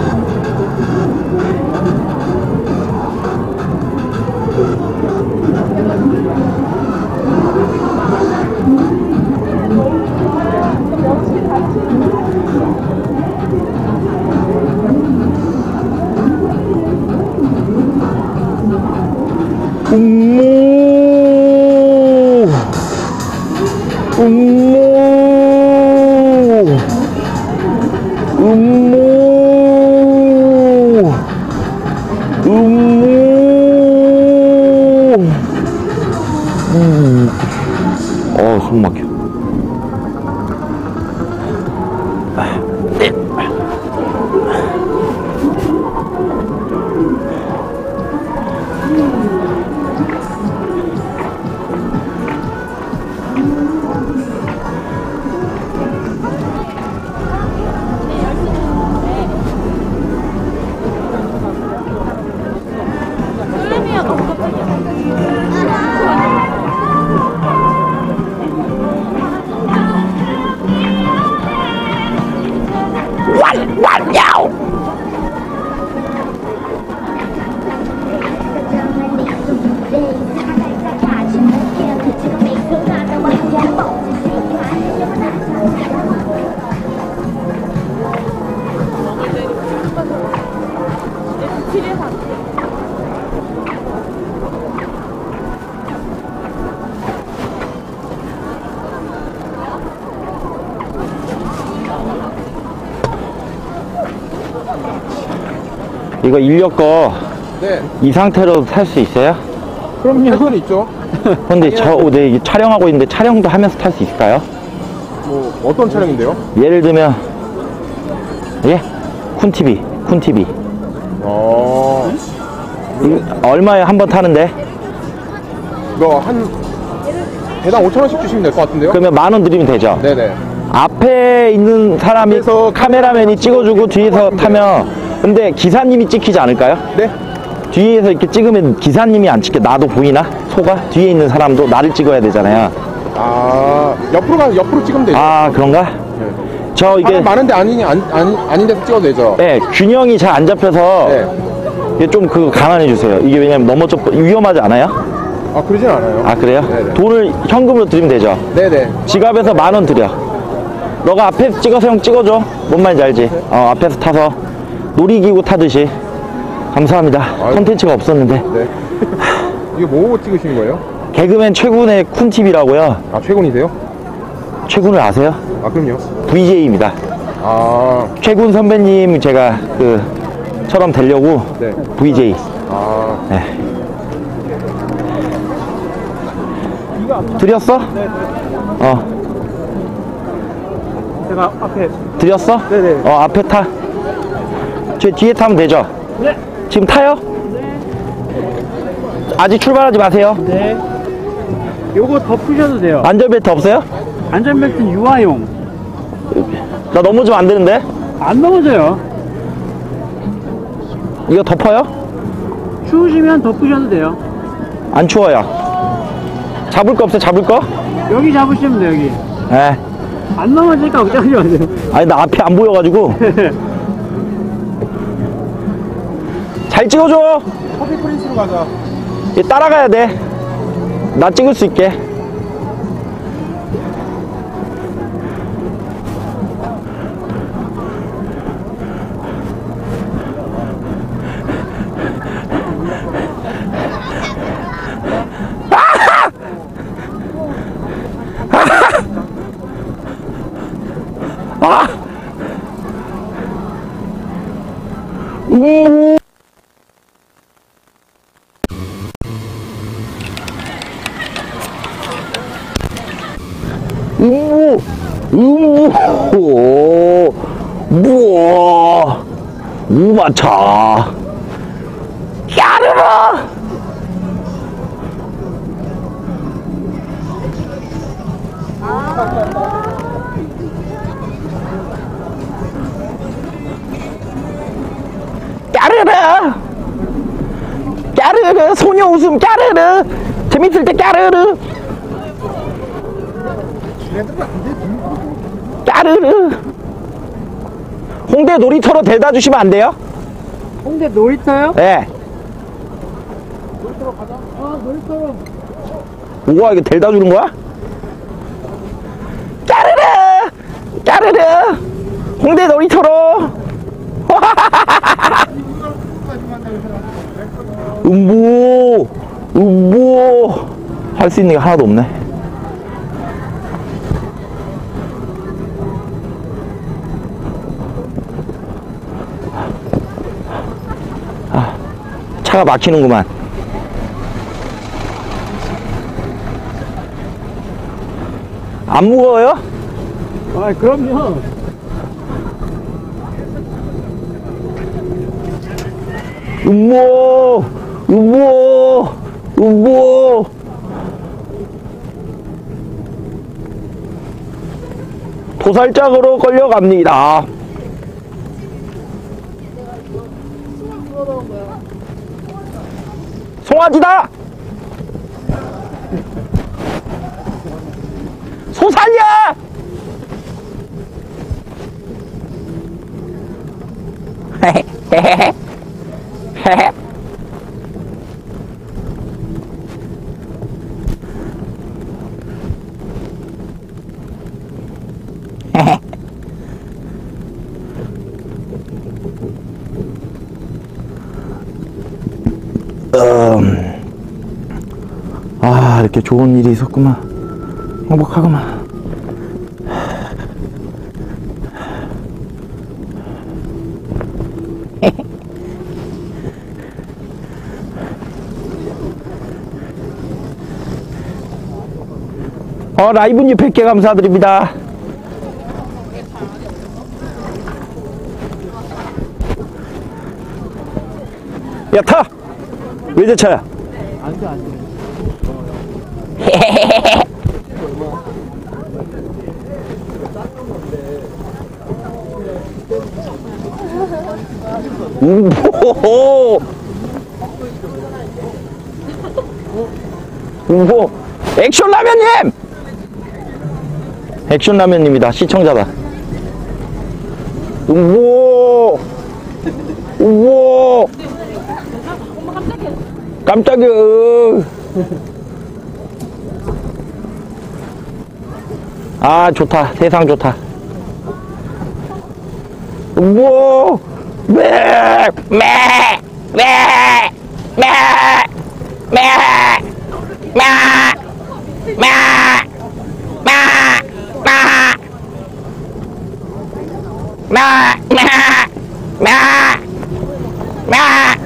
음모 음모 음모 음모 음. 어, 숨 막혀. 이거 인력 거 이 네. 상태로 탈 수 있어요? 그럼요. 할 수는 있죠. 근데 저, 어, 네, 이게 촬영하고 있는데 촬영도 하면서 탈 수 있을까요? 뭐, 어떤 촬영인데요? 예를 들면, 예? 쿤티비, 쿤티비. 어, 이- 얼마에 한 번 타는데? 이거 한, 대당 오천 원씩 주시면 될 것 같은데요? 그러면 만 원 드리면 되죠? 네네. 앞에 있는 사람이 앞에서 카메라맨이 찍어주고 뒤에서 타면, 근데 기사님이 찍히지 않을까요? 네? 뒤에서 이렇게 찍으면 기사님이 안 찍혀. 나도 보이나? 소가? 뒤에 있는 사람도 나를 찍어야 되잖아요. 아, 옆으로 가, 옆으로 찍으면 되죠. 아, 그런가? 저 이게, 사람 많은데 아니, 아니, 아니, 아닌 데서 찍어도 되죠. 네, 균형이 잘 안 잡혀서, 네. 이게 좀 그 감안해 주세요. 이게 왜냐면 넘어져, 위험하지 않아요? 아, 그러진 않아요. 아, 그래요? 네네. 돈을 현금으로 드리면 되죠? 네네. 지갑에서 만 원 드려. 너가 앞에서 찍어서 형 찍어줘. 뭔 말인지 알지? 어, 앞에서 타서 놀이기구 타듯이. 감사합니다. 아유. 콘텐츠가 없었는데. 네. 이거 뭐 찍으시는 거예요? 개그맨 최군의 쿤티비라고요. 아, 최군이세요? 최군을 아세요? 아, 그럼요. 브이제이입니다. 아, 최군 선배님 제가 그 처럼 되려고 네. 브이제이. 아, 네. 드렸어? 어. 제가 앞에. 드렸어? 네네. 어, 앞에 타. 저 뒤에 타면 되죠? 네. 지금 타요? 아직 출발하지 마세요. 네. 요거 덮으셔도 돼요. 안전벨트 없어요? 안전벨트는 유아용. 나 넘어지면 안 되는데? 안 넘어져요. 이거 덮어요? 추우시면 덮으셔도 돼요. 안 추워요. 잡을 거 없어요? 잡을 거? 여기 잡으시면 돼요, 여기. 예. 안 넘어지니까 걱정하지 마세요. 아니, 나 앞에 안 보여가지고. 잘 찍어줘. 커피 프린스로 가자. 얘 따라가야 돼. 나 찍을 수 있게. 아! 우! 우우! 우우! 우와! 우마차! 까르르! 까르르! 까르르! 소녀 웃음 까르르! 재밌을 때 까르르! 까르르! 홍대 놀이터로 데려다 주시면 안 돼요? 홍대 놀이터요? 네. 아, 놀이터. 우와, 이거 데려다 주는 거야? 까르르! 까르르! 홍대 놀이터로! 음보! 음보! 할 수 있는 게 하나도 없네. 아, 차가 막히는구만. 안 무거워요? 아, 그럼요. 음모! 음모! 음모! 도살장으로 끌려갑니다. 송아지다! 소살이야! 음. 아, 이렇게 좋은 일이 있었구만. 행복하구만. 어, 라이브님 백 개 감사드립니다. 야, 타! 외제차야. 안 돼, 안 돼. 우호! 우호! 액션 라면님! 액션 라면님이다. 시청자다. 우호! 우호! 깜짝이야. 아, 좋다. 세상 좋다. 우와! 매! 매! 매! 매! 매! 매! 매! 매! 매! 매! 매! 매!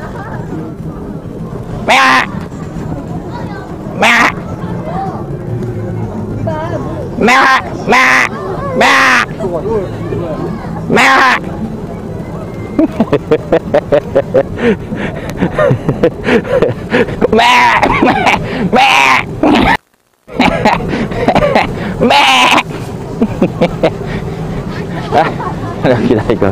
여기다 이거.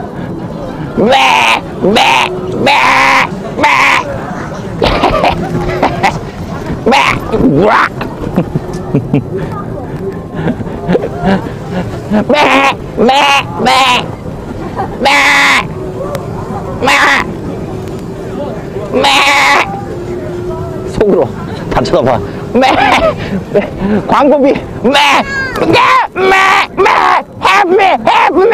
속으로 다 쳐다봐. 광고비. 해피 해피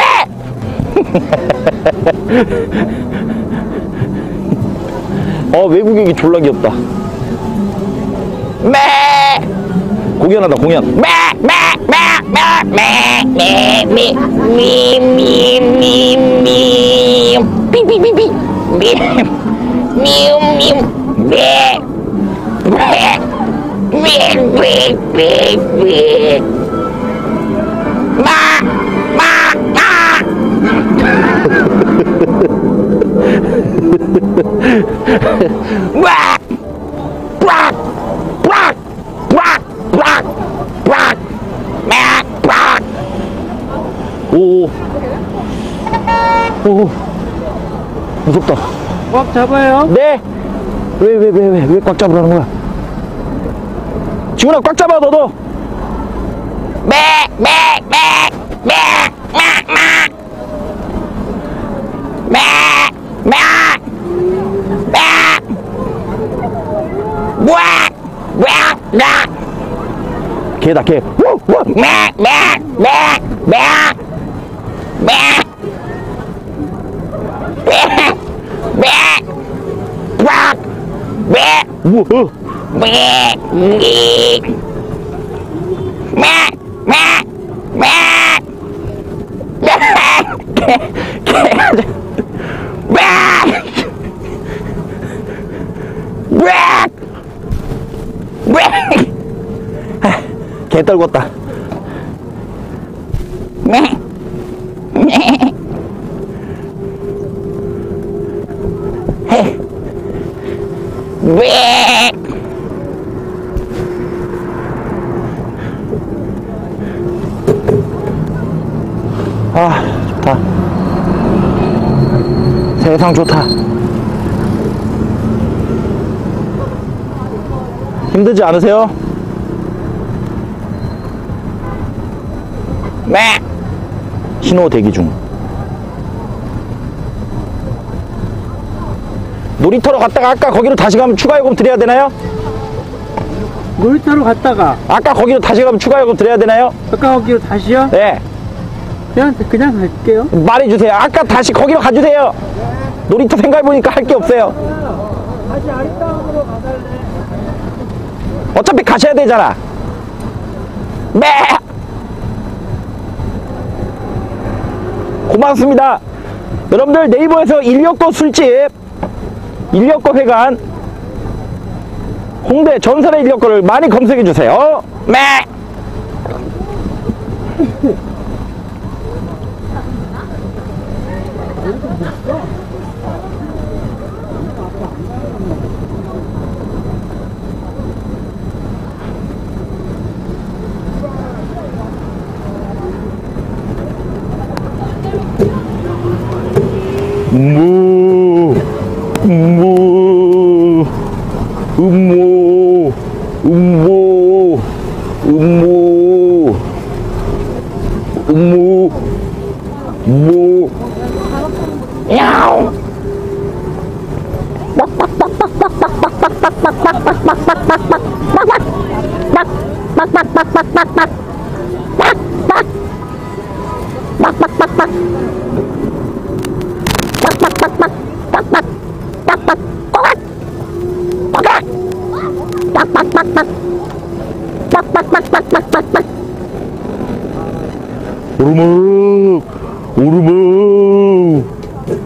어, 외국 얘기 졸라 귀엽다. 공연하다, 공연. 삐삐삐삐. 오, 오, 무섭다. 꽉 잡아요. 네? 왜, 왜, 왜, 왜, 왜 꽉 잡으라는 거야? 지훈아, 꽉 잡아, 너도! 매, 매, 매, 매, 매, 매, 매, 매, 매, 매, 매, 개다, 개. 매, 매, 매, 매, 매, 매, 꽉! 매! 우와! 매! 매! 매! 매! 매! 개! 개! 매! 매! 매! 개 떨궜다. 매! 매! 해! 왜? 아, 좋다. 세상 좋다. 힘들지 않으세요? 네. 신호 대기 중. 놀이터로 갔다가 아까 거기로 다시 가면 추가 요금 드려야 되나요? 놀이터로 갔다가 아까 거기로 다시 가면 추가 요금 드려야 되나요? 아까 거기로 다시요? 네. 그냥 그냥 갈게요. 말해주세요. 아까 다시 거기로 가주세요. 놀이터 생각해보니까 할 게 없어요. 다시 아리따움으로 가달래. 어차피 가셔야 되잖아. 매! 고맙습니다. 여러분들 네이버에서 인력거 술집, 인력거 회관, 홍대 전설의 인력거를 많이 검색해주세요. 매! 음모, 음모, 음모, 음모, 음모, 음모, 음모, 야옹. 오르막, 오르막.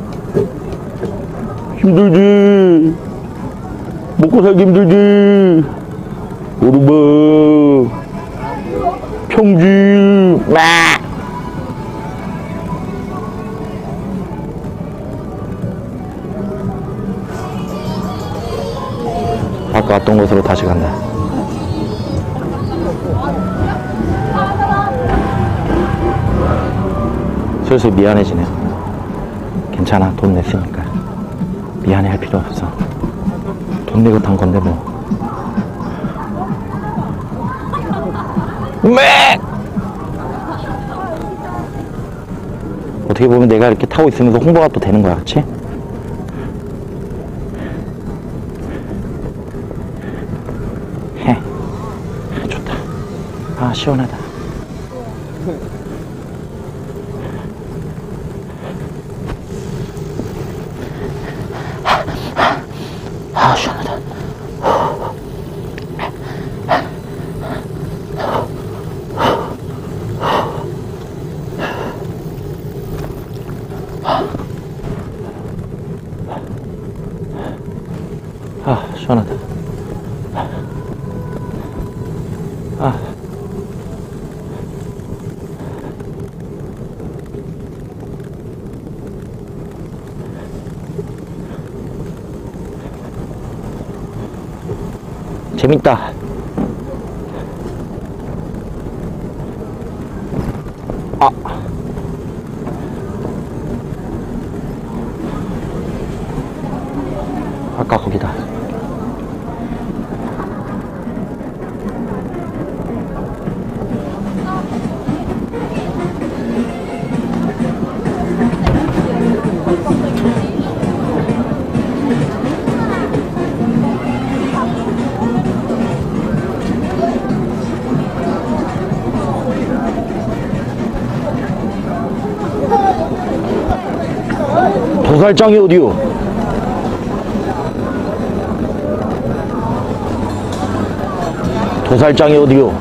힘들지. 먹고 살기 힘들지. 오르막. 평지. 막. 아까 왔던 곳으로 다시 간다. 슬슬 미안해지네. 괜찮아, 돈 냈으니까 미안해 할 필요 없어. 돈 내고 탄 건데 뭐. 매! 어떻게 보면 내가 이렇게 타고 있으면서 홍보가 또 되는 거야, 그치? 해. 좋다. 아, 시원하다. 아, 시원하다. 아, 시원하다. 아. 재밌다. 아. 아까 거기다. 도살장이 어디요? 도살장이 어디요?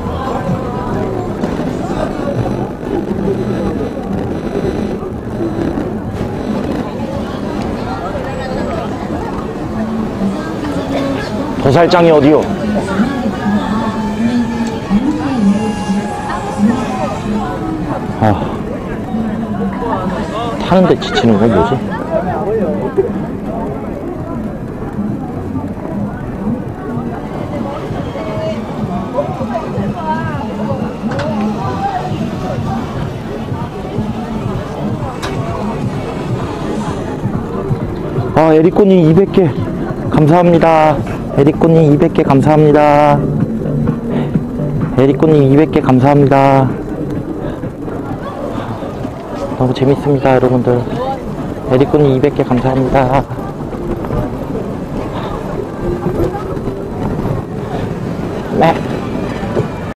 도살장이 어디요? 아, 타는데 지치는 건 뭐지? 아, 에리꼬님 이백 개 감사합니다. 에리꼬님 이백 개 감사합니다. 에리꼬님 이백 개 감사합니다. 너무 재밌습니다, 여러분들. 에리꼬님 이백 개 감사합니다.